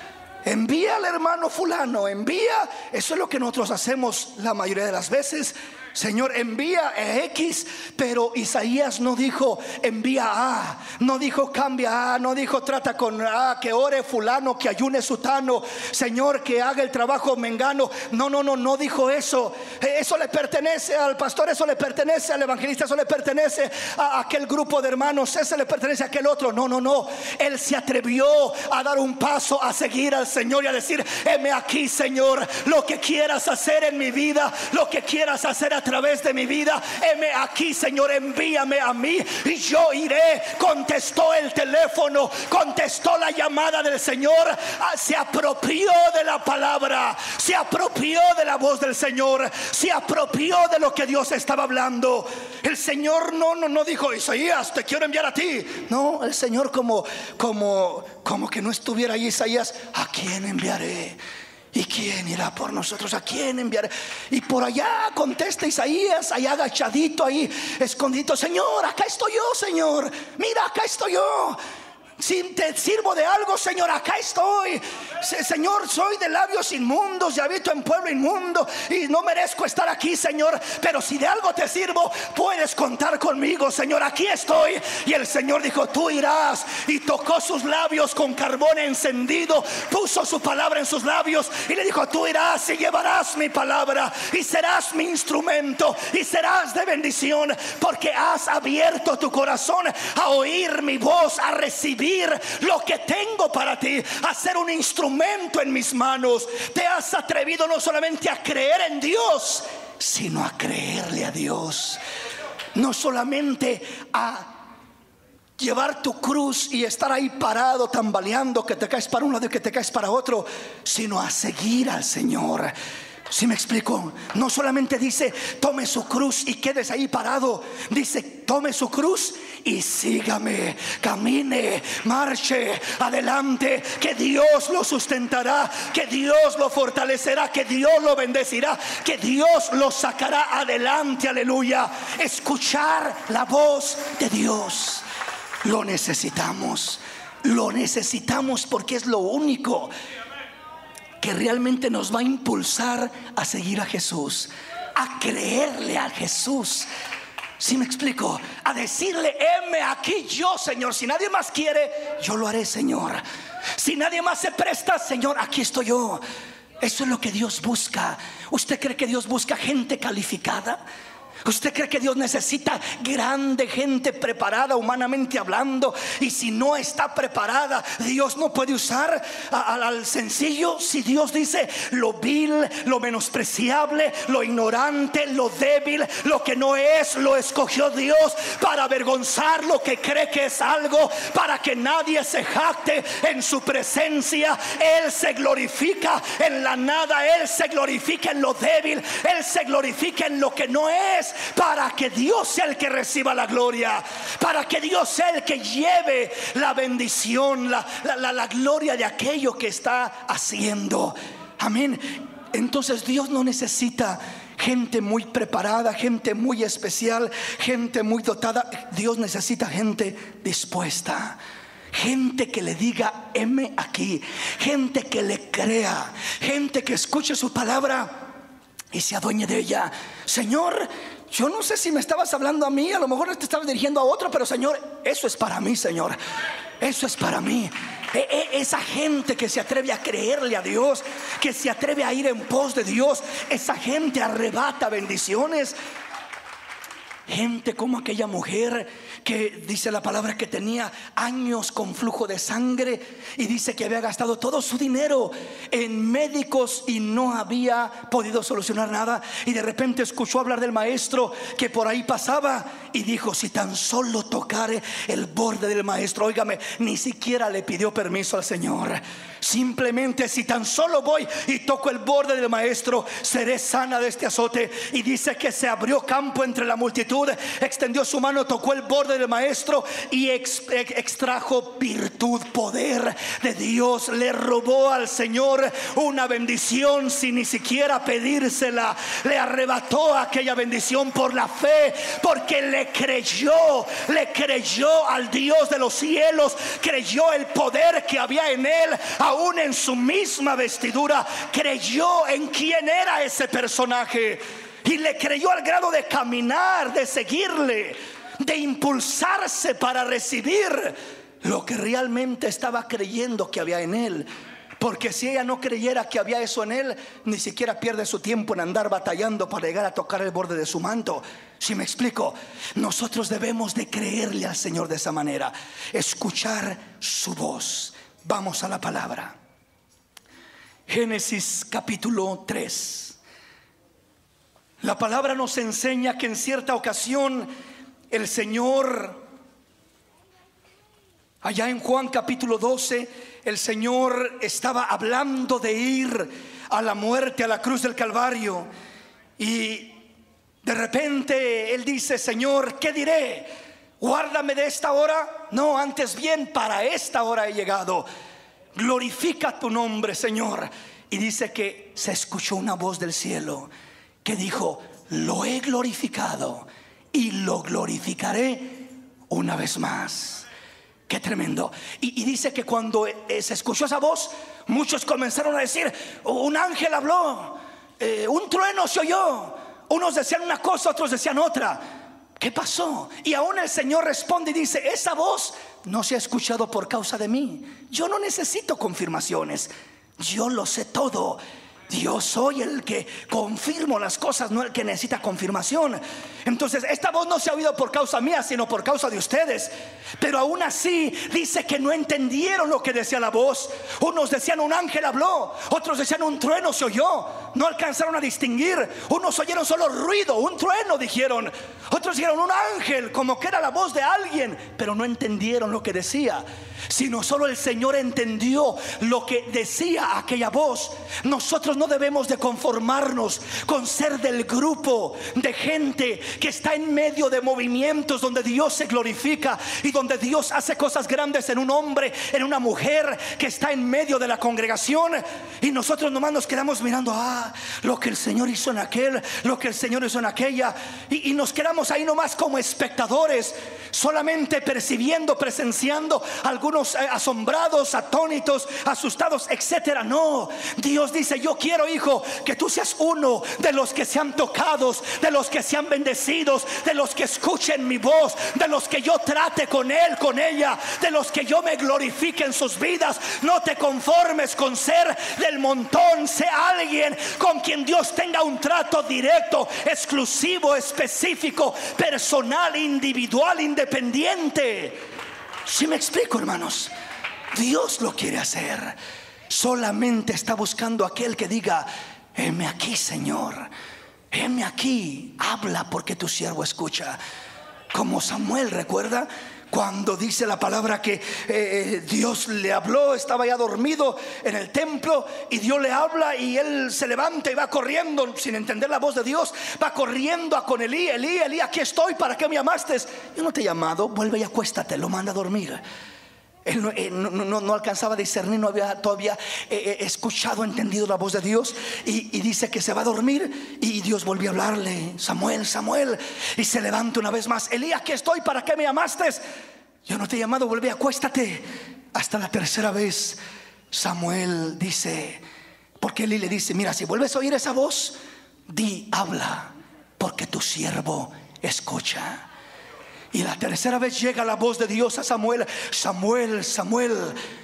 envía al hermano fulano, envía. Eso es lo que nosotros hacemos la mayoría de las veces. Señor, envía a X. Pero Isaías no dijo envía a, no dijo cambia a, no dijo trata con A, que ore fulano, que ayune sutano, Señor, que haga el trabajo mengano. No, no, no, no dijo eso. Eso le pertenece al pastor, eso le pertenece al evangelista, eso le pertenece a aquel grupo de hermanos, eso le pertenece a aquel otro. No, no, no. Él se atrevió a dar un paso, a seguir al Señor y a decir: heme aquí, Señor, lo que quieras hacer en mi vida, lo que quieras hacer a través de mi vida, heme aquí, Señor, envíame a mí y yo iré. Contestó el teléfono, contestó la llamada del Señor, se apropió de la palabra, se apropió de la voz del Señor, se apropió de lo que Dios estaba hablando. El Señor no, no, no dijo: Isaías, te quiero enviar a ti. No, el Señor como, como, como que no estuviera ahí Isaías: ¿a quién enviaré? ¿Y quién irá por nosotros? ¿A quién enviaré? Y por allá contesta Isaías, allá agachadito, ahí escondido: Señor, acá estoy yo, Señor. Mira, acá estoy yo. Si te sirvo de algo, Señor, acá estoy. Señor, soy de labios inmundos y habito en pueblo inmundo y no merezco estar aquí, Señor, pero si de algo te sirvo, puedes contar conmigo, Señor, aquí estoy. Y el Señor dijo: tú irás. Y tocó sus labios con carbón encendido, puso su palabra en sus labios y le dijo: tú irás y llevarás mi palabra y serás mi instrumento y serás de bendición, porque has abierto tu corazón a oír mi voz, a recibir lo que tengo para ti, a ser un instrumento en mis manos. Te has atrevido no solamente a creer en Dios, sino a creerle a Dios. No solamente a llevar tu cruz y estar ahí parado, tambaleando, que te caes para un lado y que te caes para otro, sino a seguir al Señor. ¿Sí me explico? No solamente dice tome su cruz y quedes ahí parado, dice tome su cruz y sígame, camine, marche adelante, que Dios lo sustentará, que Dios lo fortalecerá, que Dios lo bendecirá, que Dios lo sacará adelante. Aleluya. Escuchar la voz de Dios lo necesitamos, lo necesitamos porque es lo único que realmente nos va a impulsar a seguir a Jesús, a creerle a Jesús. ¿Sí me explico? A decirle, heme aquí yo, Señor. Si nadie más quiere, yo lo haré, Señor. Si nadie más se presta, Señor, aquí estoy yo. Eso es lo que Dios busca. ¿Usted cree que Dios busca gente calificada? ¿Usted cree que Dios necesita grande gente preparada humanamente hablando? Y si no está preparada, Dios no puede usar a, a, al sencillo. Si Dios dice lo vil, lo menospreciable, lo ignorante, lo débil, lo que no es, lo escogió Dios para avergonzar lo que cree que es algo, para que nadie se jacte en su presencia. Él se glorifica en la nada, Él se glorifica en lo débil, Él se glorifica en lo que no es, para que Dios sea el que reciba la gloria, para que Dios sea el que lleve la bendición, la, la, la, la gloria de aquello que está haciendo. Amén. Entonces Dios no necesita gente muy preparada, gente muy especial, gente muy dotada. Dios necesita gente dispuesta, gente que le diga heme aquí, gente que le crea, gente que escuche su palabra y se adueñe de ella. Señor, yo no sé si me estabas hablando a mí, a lo mejor te estabas dirigiendo a otro, pero Señor, eso es para mí, Señor. Eso es para mí. E- e- esa gente que se atreve a creerle a Dios, que se atreve a ir en pos de Dios, esa gente arrebata bendiciones. Gente como aquella mujer que dice la palabra que tenía años con flujo de sangre, y dice que había gastado todo su dinero en médicos y no había podido solucionar nada. Y de repente escuchó hablar del maestro que por ahí pasaba y dijo, si tan solo tocare el borde del maestro. Óigame, ni siquiera le pidió permiso al Señor. Simplemente, si tan solo voy y toco el borde del maestro, seré sana de este azote. Y dice que se abrió campo entre la multitud, extendió su mano, tocó el borde del maestro y ex, ex, extrajo virtud, poder de Dios. Le robó al Señor una bendición sin ni siquiera pedírsela. Le arrebató aquella bendición por la fe, porque le creyó, le creyó al Dios de los cielos, creyó el poder que había en él. Aún en su misma vestidura, creyó en quién era ese personaje, y le creyó al grado de caminar, de seguirle, de impulsarse para recibir lo que realmente estaba creyendo que había en él. Porque si ella no creyera que había eso en él, ni siquiera pierde su tiempo en andar batallando para llegar a tocar el borde de su manto. ¿Sí me explico? Nosotros debemos de creerle al Señor de esa manera, escuchar su voz. Vamos a la palabra. Génesis capítulo tres. La palabra nos enseña que en cierta ocasión el Señor, allá en Juan capítulo doce, el Señor estaba hablando de ir a la muerte, a la cruz del Calvario. Y de repente Él dice, Señor, ¿qué diré? Guárdame de esta hora. No, antes bien, para esta hora he llegado. Glorifica tu nombre, Señor. Y dice que se escuchó una voz del cielo que dijo, lo he glorificado y lo glorificaré una vez más. Qué tremendo. Y, y dice que cuando eh, se escuchó esa voz, muchos comenzaron a decir, un ángel habló, eh, un trueno se oyó. Unos decían una cosa, otros decían otra. ¿Qué pasó? Y aún el Señor responde y dice, esa voz no se ha escuchado por causa de mí. Yo no necesito confirmaciones, yo lo sé todo. Yo soy el que confirmo las cosas, no el que necesita confirmación. Entonces esta voz no se ha oído por causa mía, sino por causa de ustedes. Pero aún así dice que no entendieron lo que decía la voz. Unos decían un ángel habló, otros decían un trueno se oyó. no alcanzaron a distinguir. Unos oyeron solo ruido, un trueno dijeron. Otros dijeron un ángel, como que era la voz de alguien, pero no entendieron lo que decía. Sino solo el Señor entendió lo que decía aquella voz. Nosotros no debemos de conformarnos con ser del grupo de gente que está en medio de movimientos donde Dios se glorifica y donde Dios hace cosas grandes en un hombre, en una mujer que está en medio de la congregación, y nosotros nomás nos quedamos mirando, ah, lo que el Señor hizo en aquel, lo que el Señor hizo en aquella, y, y nos quedamos ahí nomás como espectadores, solamente percibiendo, presenciando, algunos asombrados, atónitos, asustados, etcétera. No, Dios dice: yo quiero, hijo, que tú seas uno de los que sean tocados, de los que sean bendecidos, de los que escuchen mi voz, de los que yo trate con él, con ella, de los que yo me glorifique en sus vidas. No te conformes con ser del montón, sé alguien con quien Dios tenga un trato directo, exclusivo, específico, personal, individual, independiente. Si me explico, hermanos, Dios lo quiere hacer. Solamente está buscando aquel que diga: heme aquí, Señor, heme aquí, habla porque tu siervo escucha. Como Samuel, ¿recuerda? Cuando dice la palabra que eh, Dios le habló, estaba ya dormido en el templo, y Dios le habla y él se levanta y va corriendo sin entender la voz de Dios. Va corriendo a con Elí: Elí, Elí, aquí estoy, ¿para qué me llamaste? Yo no te he llamado, vuelve y acuéstate. Lo manda a dormir. Él no, eh, no, no, no alcanzaba a discernir, no había todavía eh, escuchado, entendido la voz de Dios, y, y dice que se va a dormir, y Dios volvió a hablarle: Samuel, Samuel. Y se levanta una vez más: Elí, aquí estoy, ¿para qué me llamaste? Yo no te he llamado, vuelve, acuéstate. Hasta la tercera vez Samuel dice, porque Elí le dice: mira, si vuelves a oír esa voz, di, habla, porque tu siervo escucha. Y la tercera vez llega la voz de Dios a Samuel: Samuel, Samuel,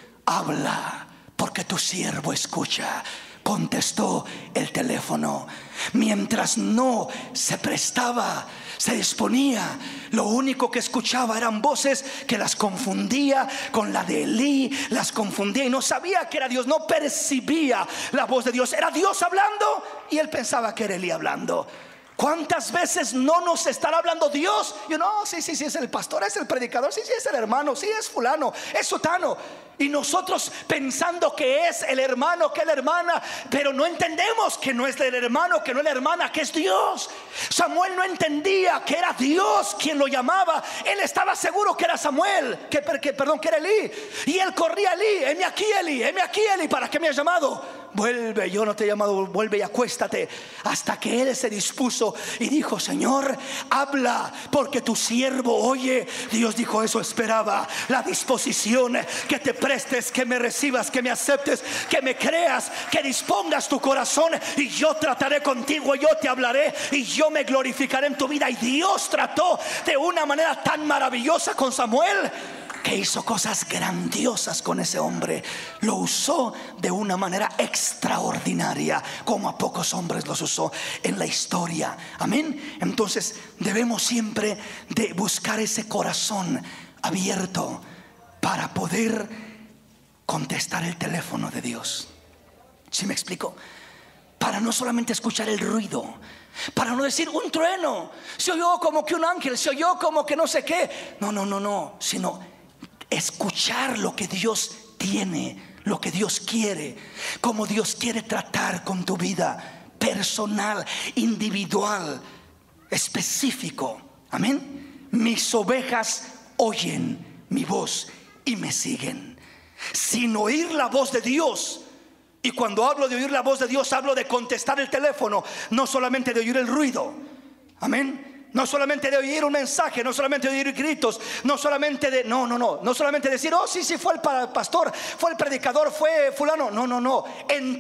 habla, porque tu siervo escucha. Contestó el teléfono. Mientras no se prestaba, se disponía, lo único que escuchaba eran voces que las confundía con la de Elí, las confundía y no sabía que era Dios, no percibía la voz de Dios. Era Dios hablando y él pensaba que era Elí hablando. ¿Cuántas veces no nos estará hablando Dios? Yo no, sí, sí, sí, es el pastor, es el predicador, sí, sí, es el hermano, sí, es fulano, es sotano. Y nosotros pensando que es el hermano, que es la hermana, pero no entendemos que no es el hermano, que no es la hermana, que es Dios. Samuel no entendía que era Dios quien lo llamaba. Él estaba seguro que era Samuel, que, que perdón, que era Elí. Y él corría a Elí: heme aquí, Elí, heme aquí, Elí, ¿para qué me has llamado? Vuelve, yo no te he llamado, vuelve y acuéstate. Hasta que él se dispuso y dijo: Señor, habla, porque tu siervo oye. Dios dijo: eso esperaba, la disposición, que te prestes, que me recibas, que me aceptes, que me creas, que dispongas tu corazón, y yo trataré contigo, yo te hablaré y yo me glorificaré en tu vida. Y Dios trató de una manera tan maravillosa con Samuel, que hizo cosas grandiosas con ese hombre. Lo usó de una manera extraordinaria, como a pocos hombres los usó en la historia. Amén. Entonces debemos siempre de buscar ese corazón abierto para poder contestar el teléfono de Dios. ¿Sí me explico? Para no solamente escuchar el ruido, para no decir un trueno, se oyó como que un ángel, se oyó como que no sé qué. No, no, no, no, sino escuchar lo que Dios tiene, lo que Dios quiere, cómo Dios quiere tratar con tu vida personal, individual, específico. Amén. Mis ovejas oyen mi voz y me siguen. Sin oír la voz de Dios. Y cuando hablo de oír la voz de Dios, hablo de contestar el teléfono, no solamente de oír el ruido. Amén. No solamente de oír un mensaje, no solamente de oír gritos, no solamente de, no, no, no, no solamente decir: oh, sí, sí, fue el pastor, fue el predicador, fue fulano. No, no, no.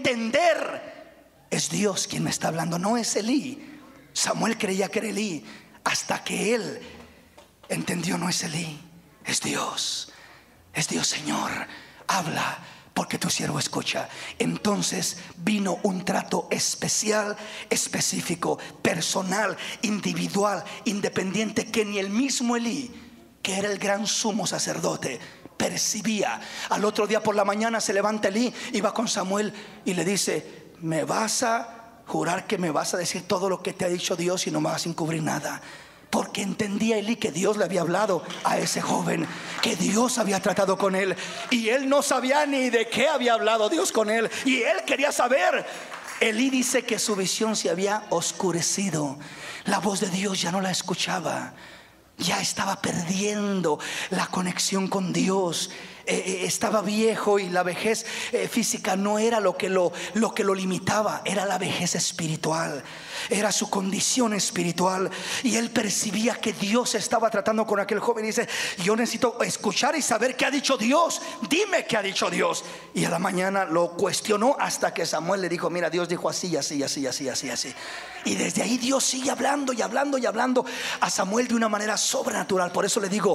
Entender, es Dios quien me está hablando, no es Elí. Samuel creía que era Elí, hasta que él entendió: no es Elí, es Dios, es Dios. Señor, habla, porque tu siervo escucha. Entonces vino un trato especial, específico, personal, individual, independiente, que ni el mismo Elí, que era el gran sumo sacerdote, percibía. Al otro día por la mañana se levanta Elí y va con Samuel y le dice: me vas a jurar que me vas a decir todo lo que te ha dicho Dios y no me vas a encubrir nada. Porque entendía Elí que Dios le había hablado a ese joven, que Dios había tratado con él, y él no sabía ni de qué había hablado Dios con él, y él quería saber. Elí dice que su visión se había oscurecido, la voz de Dios ya no la escuchaba, ya estaba perdiendo la conexión con Dios. Eh, estaba viejo y la vejez eh, física no era lo que lo, lo que lo limitaba, era la vejez espiritual, era su condición espiritual. Y él percibía que Dios estaba tratando con aquel joven y dice: yo necesito escuchar y saber qué ha dicho Dios, dime qué ha dicho Dios. Y a la mañana lo cuestionó hasta que Samuel le dijo: mira, Dios dijo así, así, así, así, así, así. Y desde ahí Dios sigue hablando y hablando y hablando a Samuel de una manera sobrenatural. Por eso le digo,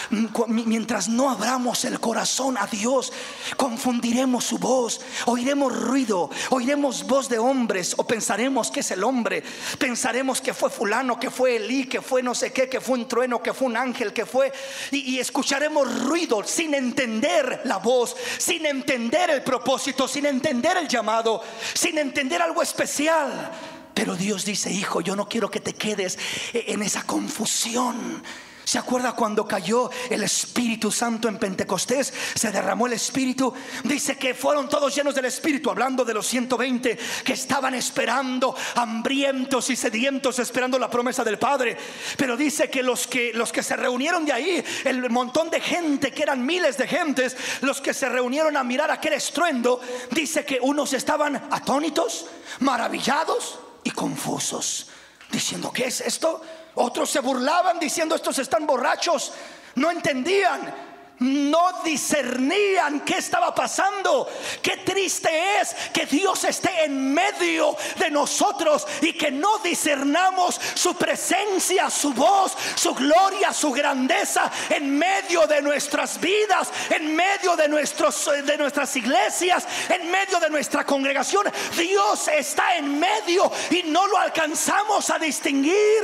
mientras no abramos el corazón a Dios, confundiremos su voz, oiremos ruido, oiremos voz de hombres, o pensaremos que es el hombre, pensaremos que fue fulano, que fue Elí, que fue no sé qué, que fue un trueno, que fue un ángel, que fue, y, y escucharemos ruido sin entender la voz, sin entender el propósito, sin entender el llamado, sin entender algo especial. Pero Dios dice: hijo, yo no quiero que te quedes en esa confusión. ¿Se acuerda cuando cayó el Espíritu Santo en Pentecostés? Se derramó el Espíritu. Dice que fueron todos llenos del Espíritu, hablando de los ciento veinte que estaban esperando, hambrientos y sedientos, esperando la promesa del Padre. Pero dice que los que, los que se reunieron de ahí, el montón de gente, que eran miles de gentes, los que se reunieron a mirar aquel estruendo, dice que unos estaban atónitos, maravillados y confusos, diciendo: ¿qué es esto? Otros se burlaban diciendo: estos están borrachos. No entendían, no discernían qué estaba pasando. Qué triste es que Dios esté en medio de nosotros y que no discernamos su presencia, su voz, su gloria, su grandeza en medio de nuestras vidas, en medio de, nuestros, de nuestras iglesias, en medio de nuestra congregación. Dios está en medio y no lo alcanzamos a distinguir.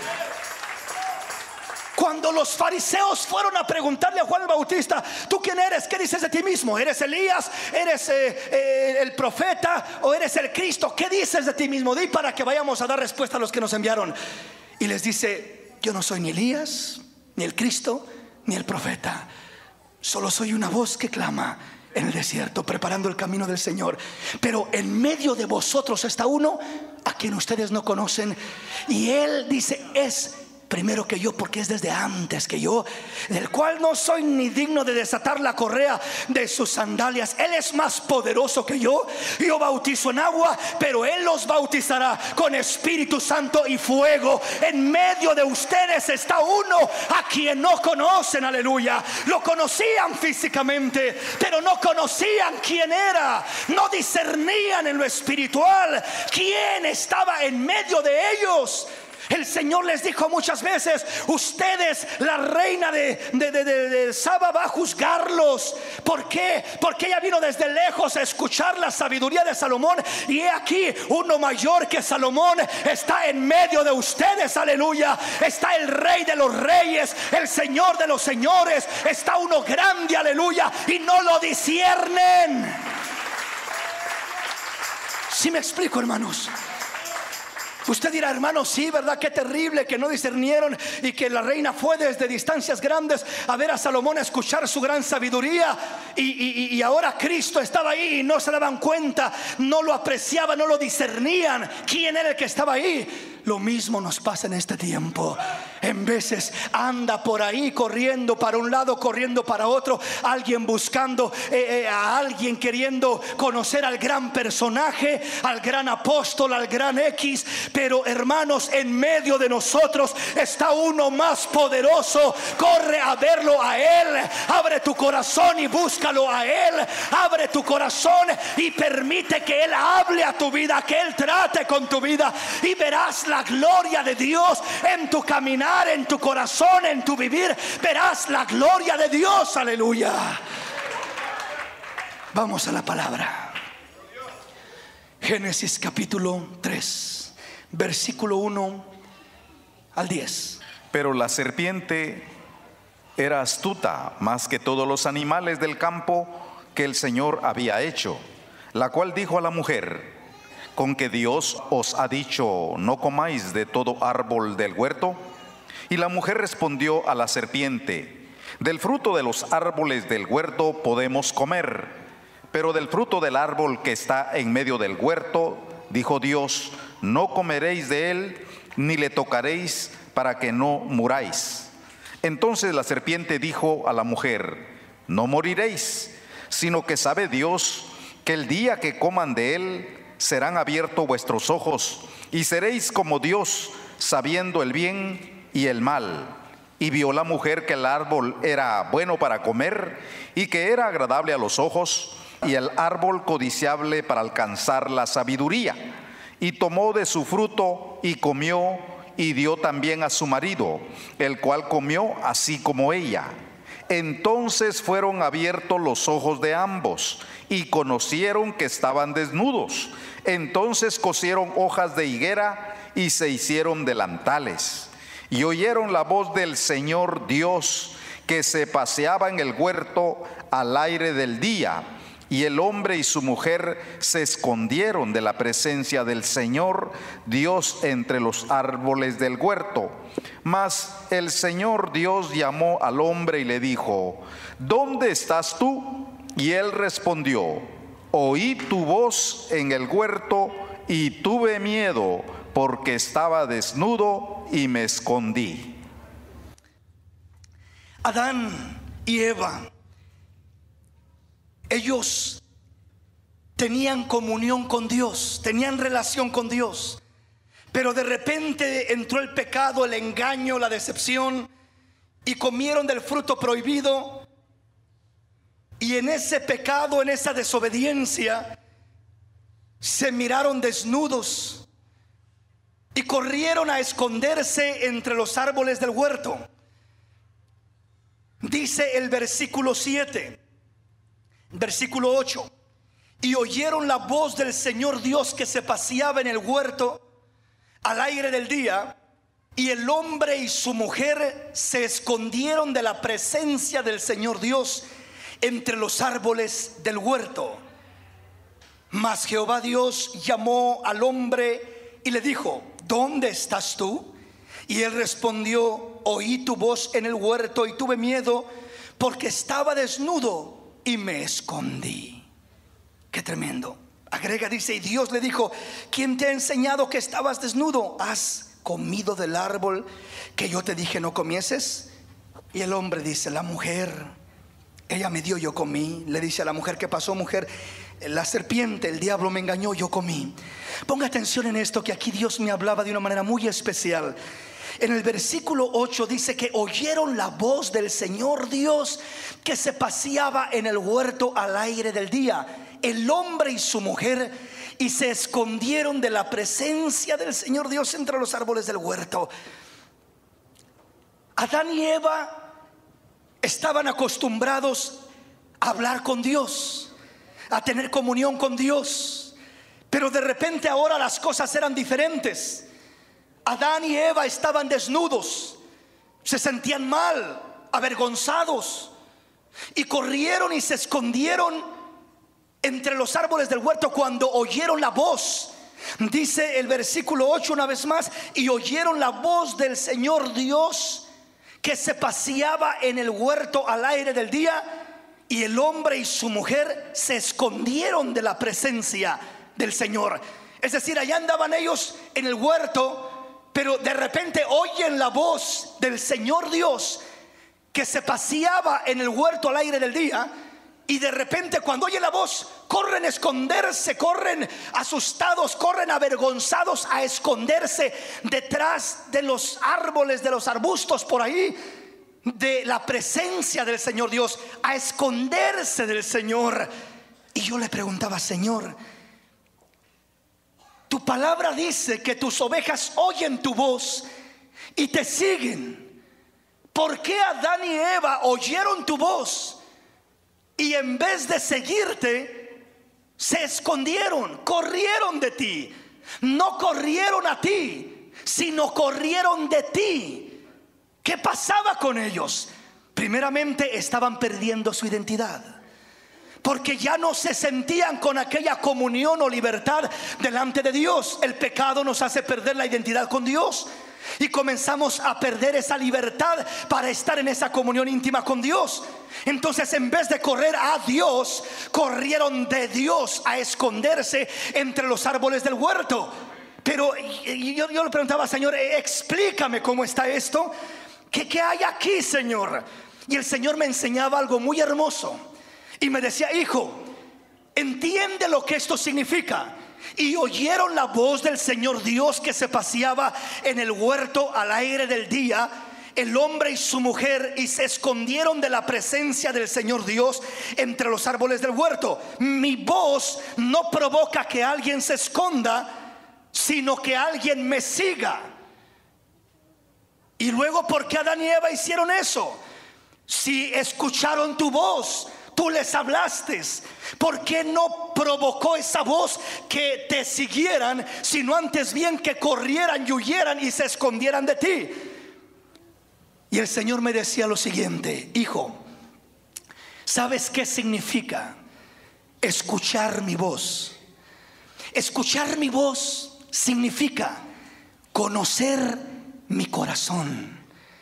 Cuando los fariseos fueron a preguntarle a Juan el Bautista: ¿tú quién eres? ¿Qué dices de ti mismo? ¿Eres Elías? ¿Eres eh, eh, el profeta? ¿O eres el Cristo? ¿Qué dices de ti mismo? Di para que vayamos a dar respuesta a los que nos enviaron. Y les dice: yo no soy ni Elías, ni el Cristo, ni el profeta. Solo soy una voz que clama en el desierto, preparando el camino del Señor. Pero en medio de vosotros está uno a quien ustedes no conocen, y él dice: es primero que yo, porque es desde antes que yo, del cual no soy ni digno de desatar la correa de sus sandalias. Él es más poderoso que yo. Yo bautizo en agua, pero él los bautizará con Espíritu Santo y fuego. En medio de ustedes está uno a quien no conocen. Aleluya. Lo conocían físicamente, pero no conocían quién era. No discernían en lo espiritual quién estaba en medio de ellos. El Señor les dijo muchas veces: ustedes, la reina de, de, de, de, de Saba va a juzgarlos. ¿Por qué? Porque ella vino desde lejos a escuchar la sabiduría de Salomón, y he aquí uno mayor que Salomón está en medio de ustedes. Aleluya. Está el Rey de los reyes, el Señor de los señores. Está uno grande, aleluya, y no lo disciernen. ¿Sí me explico, hermanos? Usted dirá: hermano, sí, ¿verdad? Qué terrible que no discernieron, y que la reina fue desde distancias grandes a ver a Salomón, a escuchar su gran sabiduría, y, y, y ahora Cristo estaba ahí y no se daban cuenta, no lo apreciaban, no lo discernían. ¿Quién era el que estaba ahí? Lo mismo nos pasa en este tiempo. En veces anda por ahí corriendo para un lado, corriendo para otro, alguien buscando eh, eh, a alguien, queriendo conocer al gran personaje, al gran apóstol, al gran X. Pero hermanos, en medio de nosotros está uno más poderoso. Corre a verlo a él. Abre tu corazón y búscalo a él. Abre tu corazón y permite que él hable a tu vida, que él trate con tu vida, y verás la gloria de Dios en tu caminar, en tu corazón, en tu vivir. Verás la gloria de Dios. Aleluya. Vamos a la palabra. Génesis capítulo tres, versículo uno al diez. Pero la serpiente era astuta más que todos los animales del campo que el Señor había hecho, la cual dijo a la mujer: con que Dios os ha dicho, no comáis de todo árbol del huerto? Y la mujer respondió a la serpiente, del fruto de los árboles del huerto podemos comer, pero del fruto del árbol que está en medio del huerto, dijo Dios, no comeréis de él, ni le tocaréis, para que no muráis. Entonces la serpiente dijo a la mujer, no moriréis, sino que sabe Dios que el día que coman de él, serán abiertos vuestros ojos, y seréis como Dios, sabiendo el bien y el mal. Y vio la mujer que el árbol era bueno para comer, y que era agradable a los ojos, y el árbol codiciable para alcanzar la sabiduría. Y tomó de su fruto, y comió, y dio también a su marido, el cual comió así como ella. Entonces fueron abiertos los ojos de ambos, y conocieron que estaban desnudos. Entonces cosieron hojas de higuera, y se hicieron delantales. Y oyeron la voz del Señor Dios, que se paseaba en el huerto al aire del día. Y el hombre y su mujer se escondieron de la presencia del Señor Dios entre los árboles del huerto. Mas el Señor Dios llamó al hombre y le dijo, ¿dónde estás tú? Y él respondió, oí tu voz en el huerto y tuve miedo, porque estaba desnudo y me escondí. Adán y Eva, ellos tenían comunión con Dios, tenían relación con Dios, pero de repente entró el pecado, el engaño, la decepción, y comieron del fruto prohibido. Y en ese pecado, en esa desobediencia, se miraron desnudos y corrieron a esconderse entre los árboles del huerto. Dice el versículo siete, versículo ocho, y oyeron la voz del Señor Dios que se paseaba en el huerto al aire del día, y el hombre y su mujer se escondieron de la presencia del Señor Dios entre los árboles del huerto. Mas Jehová Dios llamó al hombre y le dijo, ¿dónde estás tú? Y él respondió, oí tu voz en el huerto y tuve miedo, porque estaba desnudo y me escondí. Qué tremendo. Agrega, dice, y Dios le dijo, ¿quién te ha enseñado que estabas desnudo? ¿Has comido del árbol que yo te dije no comieses? Y el hombre dice, la mujer, ella me dio, yo comí. Le dice a la mujer, ¿qué pasó, mujer? La serpiente, el diablo me engañó, yo comí. Ponga atención en esto, que aquí Dios me hablaba de una manera muy especial. En el versículo ocho dice que oyeron la voz del Señor Dios que se paseaba en el huerto al aire del día, el hombre y su mujer, y se escondieron de la presencia del Señor Dios entre los árboles del huerto. Adán y Eva estaban acostumbrados a hablar con Dios, a tener comunión con Dios, pero de repente ahora las cosas eran diferentes. Adán y Eva estaban desnudos, se sentían mal, avergonzados, y corrieron y se escondieron entre los árboles del huerto cuando oyeron la voz. Dice el versículo ocho una vez más, y oyeron la voz del Señor Dios que se paseaba en el huerto al aire del día, y el hombre y su mujer se escondieron de la presencia del Señor. Es decir, allá andaban ellos en el huerto, pero de repente oyen la voz del Señor Dios que se paseaba en el huerto al aire del día, y de repente cuando oyen la voz corren a esconderse, corren asustados, corren avergonzados a esconderse detrás de los árboles, de los arbustos por ahí, de la presencia del Señor Dios, a esconderse del Señor. Y yo le preguntaba, Señor, tu palabra dice que tus ovejas oyen tu voz y te siguen. ¿Por qué Adán y Eva oyeron tu voz y en vez de seguirte se escondieron, corrieron de ti? No corrieron a ti, sino corrieron de ti. ¿Qué pasaba con ellos? Primeramente estaban perdiendo su identidad. porque ya no se sentían con aquella comunión o libertad delante de Dios. El pecado nos hace perder la identidad con Dios y comenzamos a perder esa libertad para estar en esa comunión íntima con Dios. Entonces, en vez de correr a Dios, corrieron de Dios a esconderse entre los árboles del huerto. Pero yo, yo le preguntaba, Señor, explícame cómo está esto. ¿Qué, qué hay aquí, Señor? Y el Señor me enseñaba algo muy hermoso y me decía: hijo, entiende lo que esto significa. Y oyeron la voz del Señor Dios que se paseaba en el huerto al aire del día, el hombre y su mujer, y se escondieron de la presencia del Señor Dios entre los árboles del huerto. Mi voz no provoca que alguien se esconda, sino que alguien me siga. Y luego, ¿por qué Adán y Eva hicieron eso? Si escucharon tu voz, tú les hablaste, ¿por qué no provocó esa voz que te siguieran, sino antes bien que corrieran y huyeran y se escondieran de ti? Y el Señor me decía lo siguiente: hijo, ¿sabes qué significa escuchar mi voz? Escuchar mi voz significa conocer mi corazón,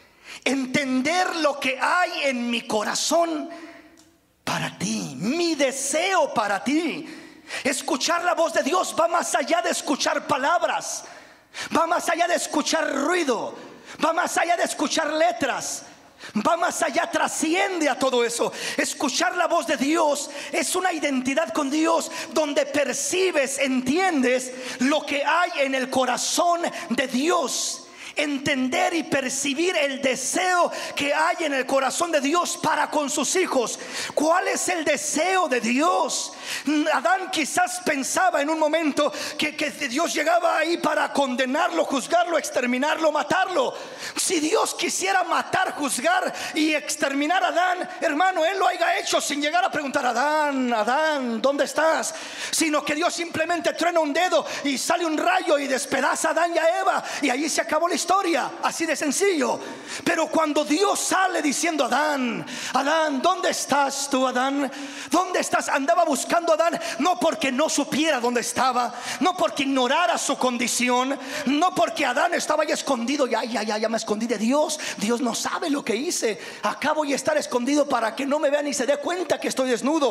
entender lo que hay en mi corazón para ti, mi deseo para ti. Escuchar la voz de Dios va más allá de escuchar palabras, va más allá de escuchar ruido, va más allá de escuchar letras, va más allá, trasciende a todo eso. Escuchar la voz de Dios es una identidad con Dios donde percibes, entiendes lo que hay en el corazón de Dios. Entender y percibir el deseo que hay en el corazón de Dios para con sus hijos. ¿Cuál es el deseo de Dios? Adán quizás pensaba en un momento que, que Dios llegaba ahí para condenarlo, juzgarlo, exterminarlo, matarlo. Si Dios quisiera matar, juzgar y exterminar a Adán, hermano, Él lo haya hecho sin llegar a preguntar: Adán, Adán, ¿dónde estás? Sino que Dios simplemente truena un dedo y sale un rayo y despedaza a Adán y a Eva, y ahí se acabó la historia. Historia, así de sencillo. Pero cuando Dios sale diciendo: Adán, Adán, ¿dónde estás tú, Adán? ¿Dónde estás? Andaba buscando a Adán, no porque no supiera dónde estaba, no porque ignorara su condición, no porque Adán estaba ahí escondido. Ya, ya, ya, ya me escondí de Dios. Dios no sabe lo que hice. Acá voy a estar escondido para que no me vea ni se dé cuenta que estoy desnudo.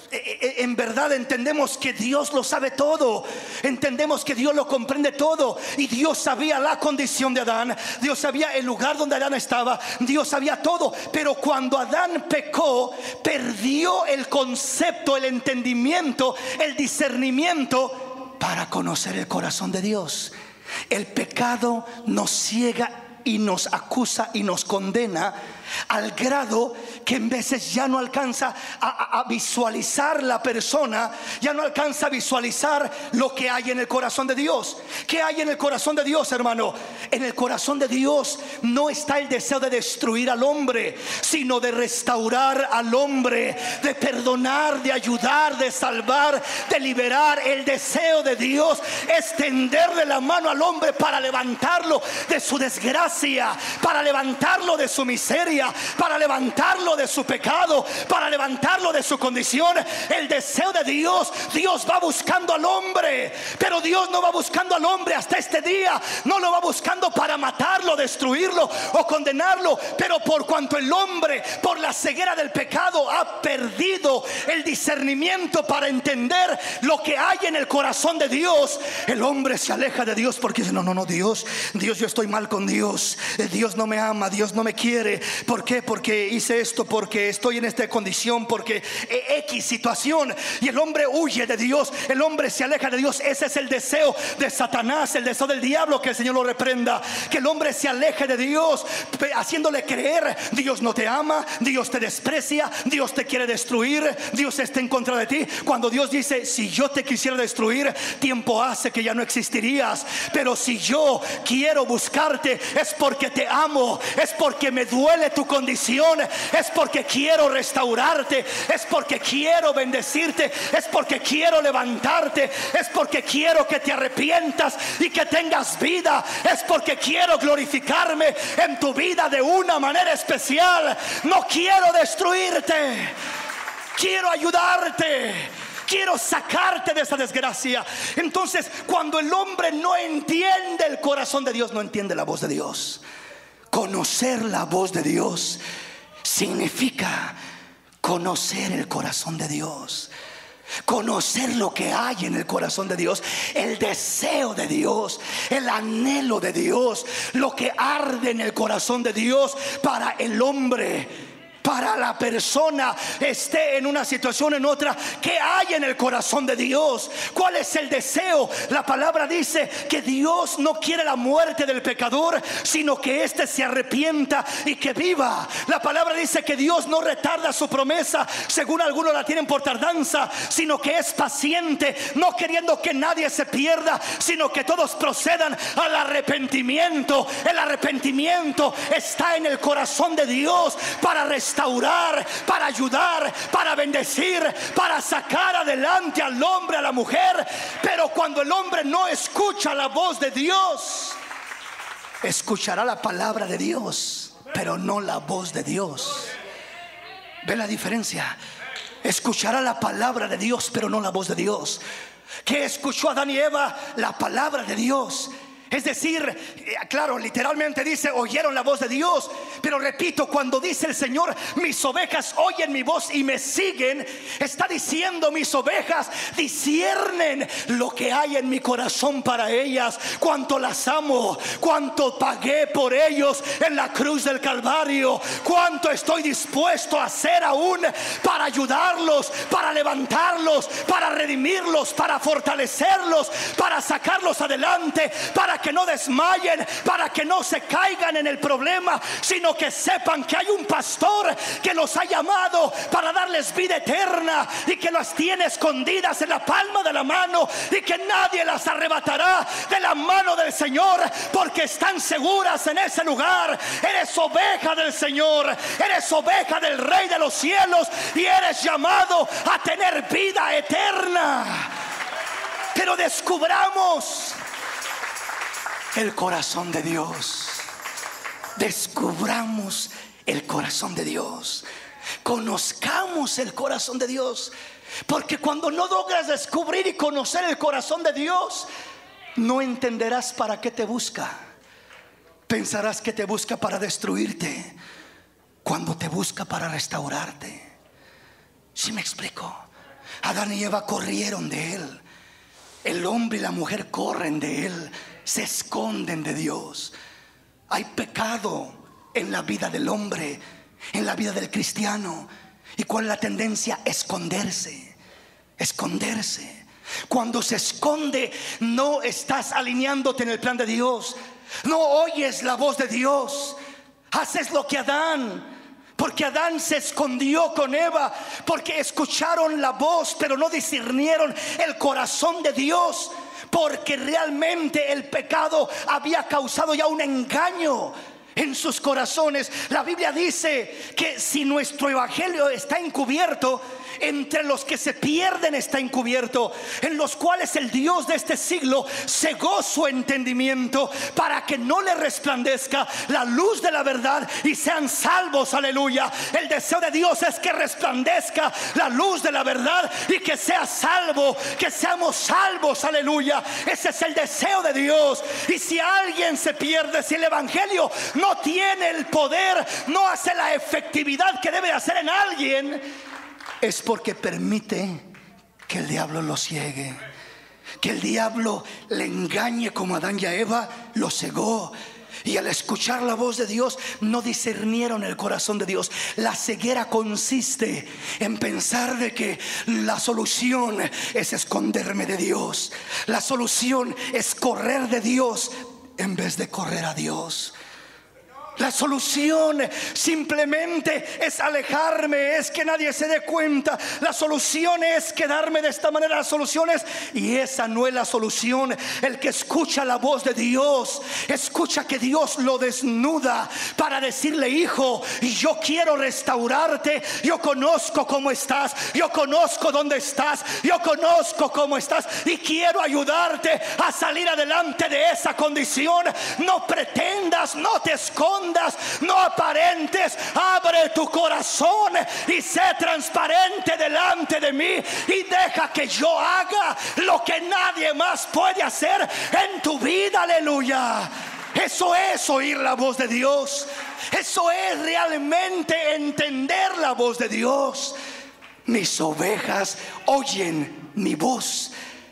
En verdad entendemos que Dios lo sabe todo. Entendemos que Dios lo comprende todo. Y Dios sabía la condición de Adán, Dios sabía el lugar donde Adán estaba, Dios sabía todo. Pero cuando Adán pecó, perdió el concepto, el entendimiento, el discernimiento para conocer el corazón de Dios. El pecado nos ciega y nos acusa y nos condena al grado que en veces ya no alcanza a, a, a visualizar la persona, ya no alcanza a visualizar lo que hay en el corazón de Dios. ¿Qué hay en el corazón de Dios, hermano? En el corazón de Dios no está el deseo de destruir al hombre, sino de restaurar al hombre, de perdonar, de ayudar, de salvar, de liberar. El deseo de Dios es tenderle la mano al hombre para levantarlo de su desgracia, para levantarlo de su miseria, para levantarlo de su pecado, para levantarlo de su condición. El deseo de Dios, Dios va buscando al hombre, pero Dios no va buscando al hombre hasta este día. No lo va buscando para matarlo, destruirlo o condenarlo, pero por cuanto el hombre, por la ceguera del pecado, ha perdido el discernimiento para entender lo que hay en el corazón de Dios, el hombre se aleja de Dios porque dice: no, no, no, Dios, Dios, yo estoy mal con Dios, Dios no me ama, Dios no me quiere. ¿Por qué? Porque hice esto, porque estoy en esta condición, porque X situación. Y el hombre huye de Dios, el hombre se aleja de Dios. Ese es el deseo de Satanás, el deseo del diablo, que el Señor lo reprenda. Que el hombre se aleje de Dios, haciéndole creer: Dios no te ama, Dios te desprecia, Dios te quiere destruir, Dios está en contra de ti. Cuando Dios dice: si yo te quisiera destruir, tiempo hace que ya no existirías. Pero si yo quiero buscarte, es porque te amo, es porque me duele tu condición, es porque quiero restaurarte, es porque quiero bendecirte, es porque quiero levantarte, es porque quiero que te arrepientas y que tengas vida, es porque quiero glorificarme en tu vida de una manera especial. No quiero destruirte. quiero ayudarte, quiero sacarte de esa desgracia. Entonces, cuando el hombre no entiende el corazón de Dios, no entiende la voz de Dios. Conocer la voz de Dios significa conocer el corazón de Dios, conocer lo que hay en el corazón de Dios, el deseo de Dios, el anhelo de Dios, lo que arde en el corazón de Dios para el hombre, para la persona, esté en una situación o en otra. ¿Qué hay en el corazón de Dios? ¿Cuál es el deseo? La palabra dice que Dios no quiere la muerte del pecador, sino que éste se arrepienta y que viva. La palabra dice que Dios no retarda su promesa, según algunos la tienen por tardanza, sino que es paciente, no queriendo que nadie se pierda, sino que todos procedan al arrepentimiento. El arrepentimiento está en el corazón de Dios para restaurar, para ayudar, para bendecir, para sacar adelante al hombre, a la mujer. Pero cuando el hombre no escucha la voz de Dios, escuchará la palabra de Dios, pero no la voz de Dios. ¿Ve la diferencia? Escuchará la palabra de Dios, pero no la voz de Dios. ¿Qué escuchó Adán y Eva? La palabra de Dios. Es decir, claro, literalmente dice, oyeron la voz de Dios. Pero repito, cuando dice el Señor, mis ovejas oyen mi voz y me siguen, está diciendo, mis ovejas disciernen lo que hay en mi corazón para ellas, cuánto las amo, cuánto pagué por ellos en la cruz del Calvario, cuánto estoy dispuesto a hacer aún para ayudarlos, para levantarlos, para redimirlos, para fortalecerlos, para sacarlos adelante, para que no desmayen, para que no se caigan en el problema, sino que sepan que hay un pastor que los ha llamado para darles vida eterna y que las tiene escondidas en la palma de la mano y que nadie las arrebatará de la mano del Señor, porque están seguras en ese lugar. Eres oveja del Señor, eres oveja del Rey de los cielos y eres llamado a tener vida eterna. Pero descubramos el corazón de Dios. Descubramos el corazón de Dios. Conozcamos el corazón de Dios. Porque cuando no logras descubrir y conocer el corazón de Dios, no entenderás para qué te busca. Pensarás que te busca para destruirte, cuando te busca para restaurarte. ¿Sí me explico? Adán y Eva corrieron de él. El hombre y la mujer corren de él, se esconden de Dios. Hay pecado en la vida del hombre, en la vida del cristiano. ¿Y cuál es la tendencia? Esconderse, esconderse. Cuando se esconde, no estás alineándote en el plan de Dios, no oyes la voz de Dios, haces lo que Adán. Porque Adán se escondió con Eva, porque escucharon la voz, pero no discernieron el corazón de Dios, porque realmente el pecado había causado ya un engaño en sus corazones. La Biblia dice que si nuestro evangelio está encubierto, entre los que se pierden está encubierto, en los cuales el Dios de este siglo cegó su entendimiento para que no le resplandezca la luz de la verdad y sean salvos. Aleluya. El deseo de Dios es que resplandezca la luz de la verdad y que sea salvo, que seamos salvos. Aleluya. Ese es el deseo de Dios. Y si alguien se pierde, si el evangelio no tiene el poder, no hace la efectividad que debe hacer en alguien, es porque permite que el diablo lo ciegue, que el diablo le engañe como a Adán y a Eva lo cegó. Y al escuchar la voz de Dios, no discernieron el corazón de Dios. La ceguera consiste en pensar de que la solución es esconderme de Dios, la solución es correr de Dios en vez de correr a Dios. La solución simplemente es alejarme, es que nadie se dé cuenta. La solución es quedarme de esta manera. La solución es, y esa no es la solución. El que escucha la voz de Dios, escucha que Dios lo desnuda para decirle: hijo, yo quiero restaurarte. Yo conozco cómo estás, yo conozco dónde estás, yo conozco cómo estás y quiero ayudarte a salir adelante de esa condición. No pretendas, no te escondas escondas, no aparentes. Abre tu corazón y sé transparente delante de mí y deja que yo haga lo que nadie más puede hacer en tu vida. Aleluya. Eso es oír la voz de Dios. Eso es realmente entender la voz de Dios. Mis ovejas oyen mi voz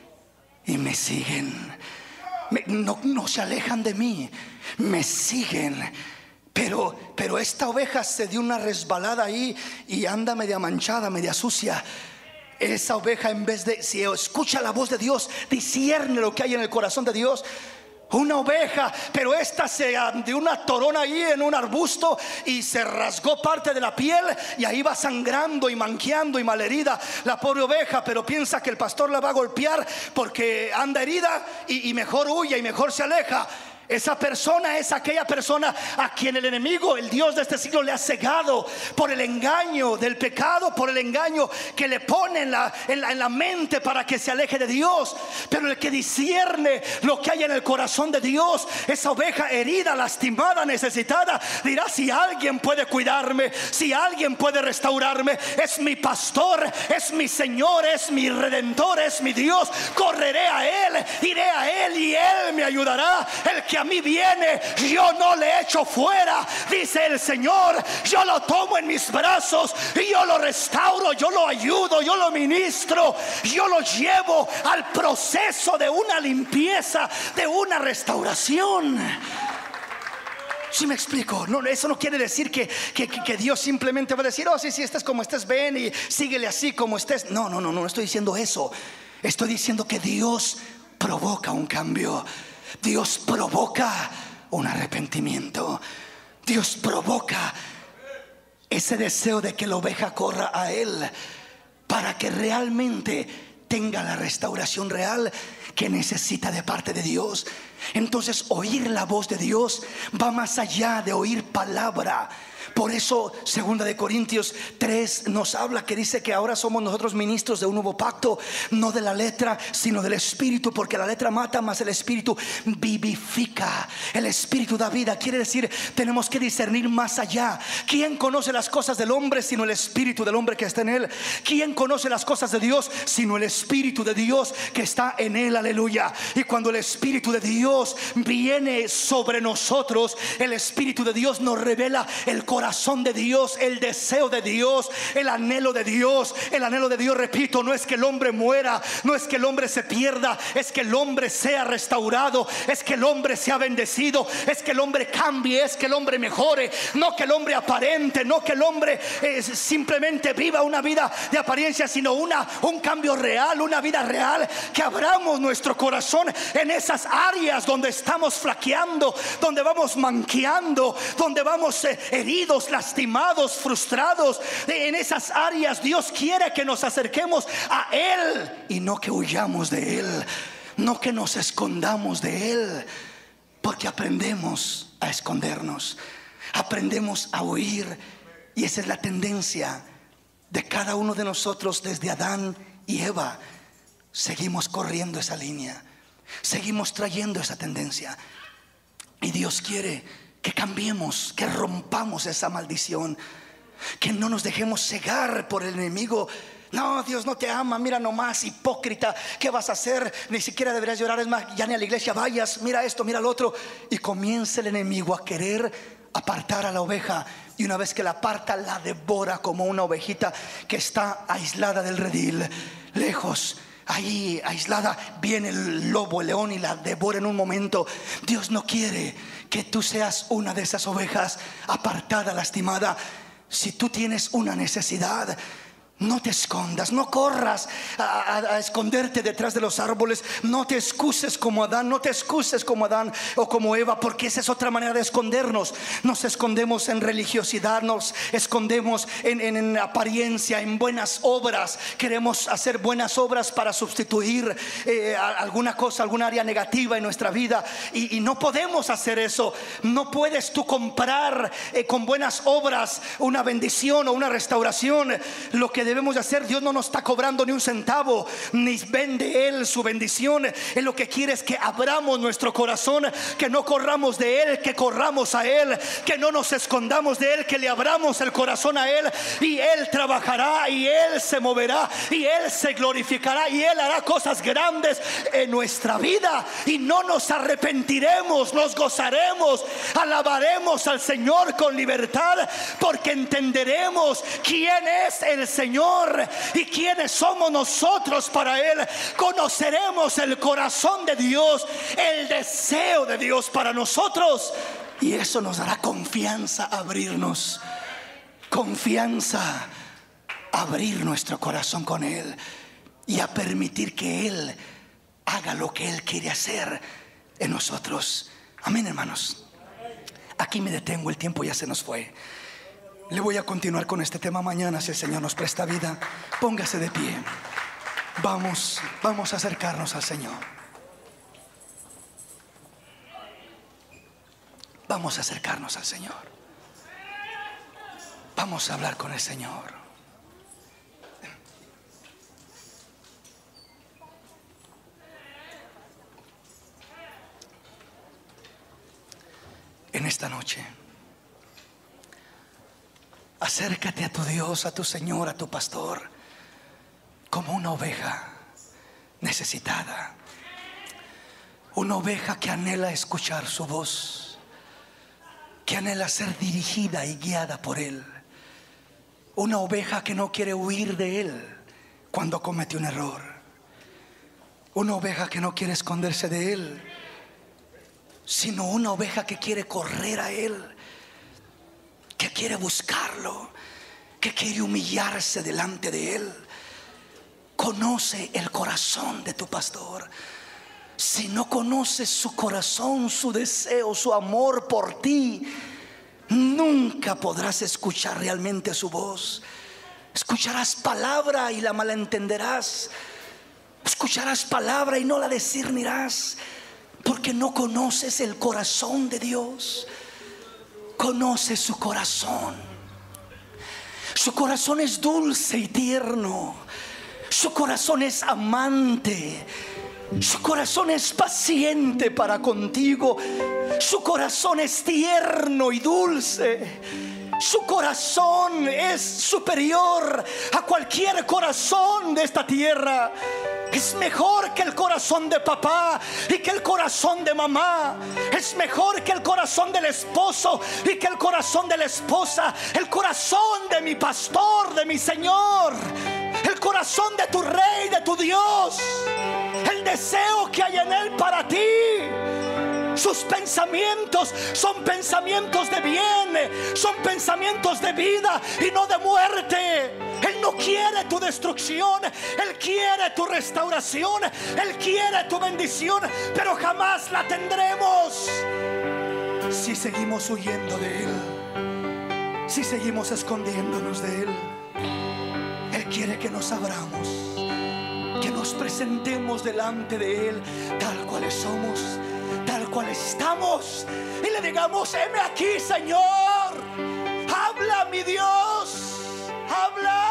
y me siguen. Me, no, no se alejan de mí, me siguen. Pero, pero esta oveja se dio una resbalada ahí y anda media manchada, media sucia. Esa oveja, en vez de, si escucha la voz de Dios, discierne lo que hay en el corazón de Dios. Una oveja, pero esta se dio una torona ahí en un arbusto y se rasgó parte de la piel y ahí va sangrando y manqueando y malherida la pobre oveja, pero piensa que el pastor la va a golpear porque anda herida y, y mejor huye y mejor se aleja. Esa persona es aquella persona a quien el enemigo, el Dios de este siglo, le ha cegado por el engaño del pecado, por el engaño que le pone en la, en la, en la mente para que se aleje de Dios. Pero el que discierne lo que hay en el corazón de Dios, esa oveja herida, lastimada, necesitada, dirá: si alguien puede cuidarme, si alguien puede restaurarme, es mi pastor, es mi Señor, es mi Redentor, es mi Dios. Correré a Él, iré a Él y Él me ayudará. El que a mí viene, yo no le echo fuera, dice el Señor. Yo lo tomo en mis brazos y yo lo restauro, yo lo ayudo, yo lo ministro, yo lo llevo al proceso de una limpieza, de una restauración. ¿Sí me explico? No, eso no quiere decir que, que, que Dios simplemente va a decir: oh sí, sí, estés como estés, ven y síguele así como estés. No, no, no, no estoy diciendo eso. Estoy diciendo que Dios provoca un cambio. Dios provoca un arrepentimiento. Dios provoca ese deseo de que la oveja corra a Él para que realmente tenga la restauración real que necesita de parte de Dios. Entonces, oír la voz de Dios va más allá de oír palabra. Por eso segunda de Corintios tres nos habla, que dice que ahora somos nosotros ministros de un nuevo pacto, no de la letra sino del Espíritu, porque la letra mata, mas el Espíritu vivifica. El Espíritu da vida. Quiere decir, tenemos que discernir más allá. ¿Quién conoce las cosas del hombre sino el Espíritu del hombre que está en él? ¿Quién conoce las cosas de Dios sino el Espíritu de Dios que está en él? Aleluya. Y cuando el Espíritu de Dios viene sobre nosotros, el Espíritu de Dios nos revela el corazón de Dios, el deseo de Dios, el anhelo de Dios. El anhelo de Dios, repito, no es que el hombre muera, no es que el hombre se pierda, es que el hombre sea restaurado, es que el hombre sea bendecido, es que el hombre cambie, es que el hombre mejore. No que el hombre aparente, no que el hombre eh, simplemente viva una vida de apariencia, sino una, un cambio real, una vida real. Que abramos nuestro corazón en esas áreas donde estamos flaqueando, donde vamos manqueando, donde vamos eh, heridos, lastimados, frustrados. En esas áreas Dios quiere que nos acerquemos a Él y no que huyamos de Él, no que nos escondamos de Él, porque aprendemos a escondernos, aprendemos a huir. Y esa es la tendencia de cada uno de nosotros desde Adán y Eva. Seguimos corriendo esa línea, seguimos trayendo esa tendencia. Y Dios quiere que cambiemos, que rompamos esa maldición, que no nos dejemos cegar por el enemigo. No, Dios no te ama, mira nomás, hipócrita, ¿qué vas a hacer? Ni siquiera deberías llorar, es más, ya ni a la iglesia vayas, mira esto, mira lo otro. Y comienza el enemigo a querer apartar a la oveja, y una vez que la aparta, la devora como una ovejita que está aislada del redil, lejos. Ahí aislada, viene el lobo, el león y la devora en un momento. Dios no quiere que tú seas una de esas ovejas apartada, lastimada. Si tú tienes una necesidad, no te escondas, no corras a, a, a esconderte detrás de los árboles. No te excuses como Adán, no te excuses como Adán o como Eva, porque esa es otra manera de escondernos. Nos escondemos en religiosidad, nos escondemos en, en, en apariencia, en buenas obras. Queremos hacer buenas obras para sustituir eh, alguna cosa, alguna área negativa en nuestra vida, y, y no podemos hacer eso. No puedes tú comprar eh, con buenas obras una bendición o una restauración. Lo que que debemos de hacer. Dios no nos está cobrando ni un centavo, ni vende Él su bendición. Él lo que quiere es que abramos nuestro corazón, que no corramos de Él, que corramos a Él, que no nos escondamos de Él, que le abramos el corazón a Él, y Él trabajará, y Él se moverá, y Él se glorificará, y Él hará cosas grandes en nuestra vida, y no nos arrepentiremos, nos gozaremos, alabaremos al Señor con libertad, porque entenderemos quién es el Señor y quiénes somos nosotros para Él. Conoceremos el corazón de Dios, el deseo de Dios para nosotros, y eso nos dará confianza a abrirnos, confianza a abrir nuestro corazón con Él y a permitir que Él haga lo que Él quiere hacer en nosotros. Amén, hermanos. Aquí me detengo, el tiempo ya se nos fue. Le voy a continuar con este tema mañana, si el Señor nos presta vida. Póngase de pie. Vamos, vamos a acercarnos al Señor. Vamos a acercarnos al Señor. Vamos a hablar con el Señor. En esta noche, acércate a tu Dios, a tu Señor, a tu pastor, como una oveja necesitada, una oveja que anhela escuchar su voz, que anhela ser dirigida y guiada por Él, una oveja que no quiere huir de Él cuando comete un error, una oveja que no quiere esconderse de Él, sino una oveja que quiere correr a Él, que quiere buscarlo, que quiere humillarse delante de Él. Conoce el corazón de tu pastor. Si no conoces su corazón, su deseo, su amor por ti, nunca podrás escuchar realmente su voz. Escucharás palabra y la malentenderás. Escucharás palabra y no la discernirás, porque no conoces el corazón de Dios. Conoce su corazón. Su corazón es dulce y tierno. Su corazón es amante. Su corazón es paciente para contigo. Su corazón es tierno y dulce. Su corazón es superior a cualquier corazón de esta tierra. Es mejor que el corazón de papá y que el corazón de mamá. Es mejor que el corazón del esposo y que el corazón de la esposa. El corazón de mi pastor, de mi Señor. El corazón de tu Rey, de tu Dios. El deseo que hay en Él para ti. Sus pensamientos son pensamientos de bien, son pensamientos de vida y no de muerte. Él no quiere tu destrucción, Él quiere tu restauración, Él quiere tu bendición, pero jamás la tendremos si seguimos huyendo de Él, si seguimos escondiéndonos de Él. Él quiere que nos abramos, que nos presentemos delante de Él tal cuales somos, tal cual estamos, y le digamos: heme aquí, Señor, habla, mi Dios, habla.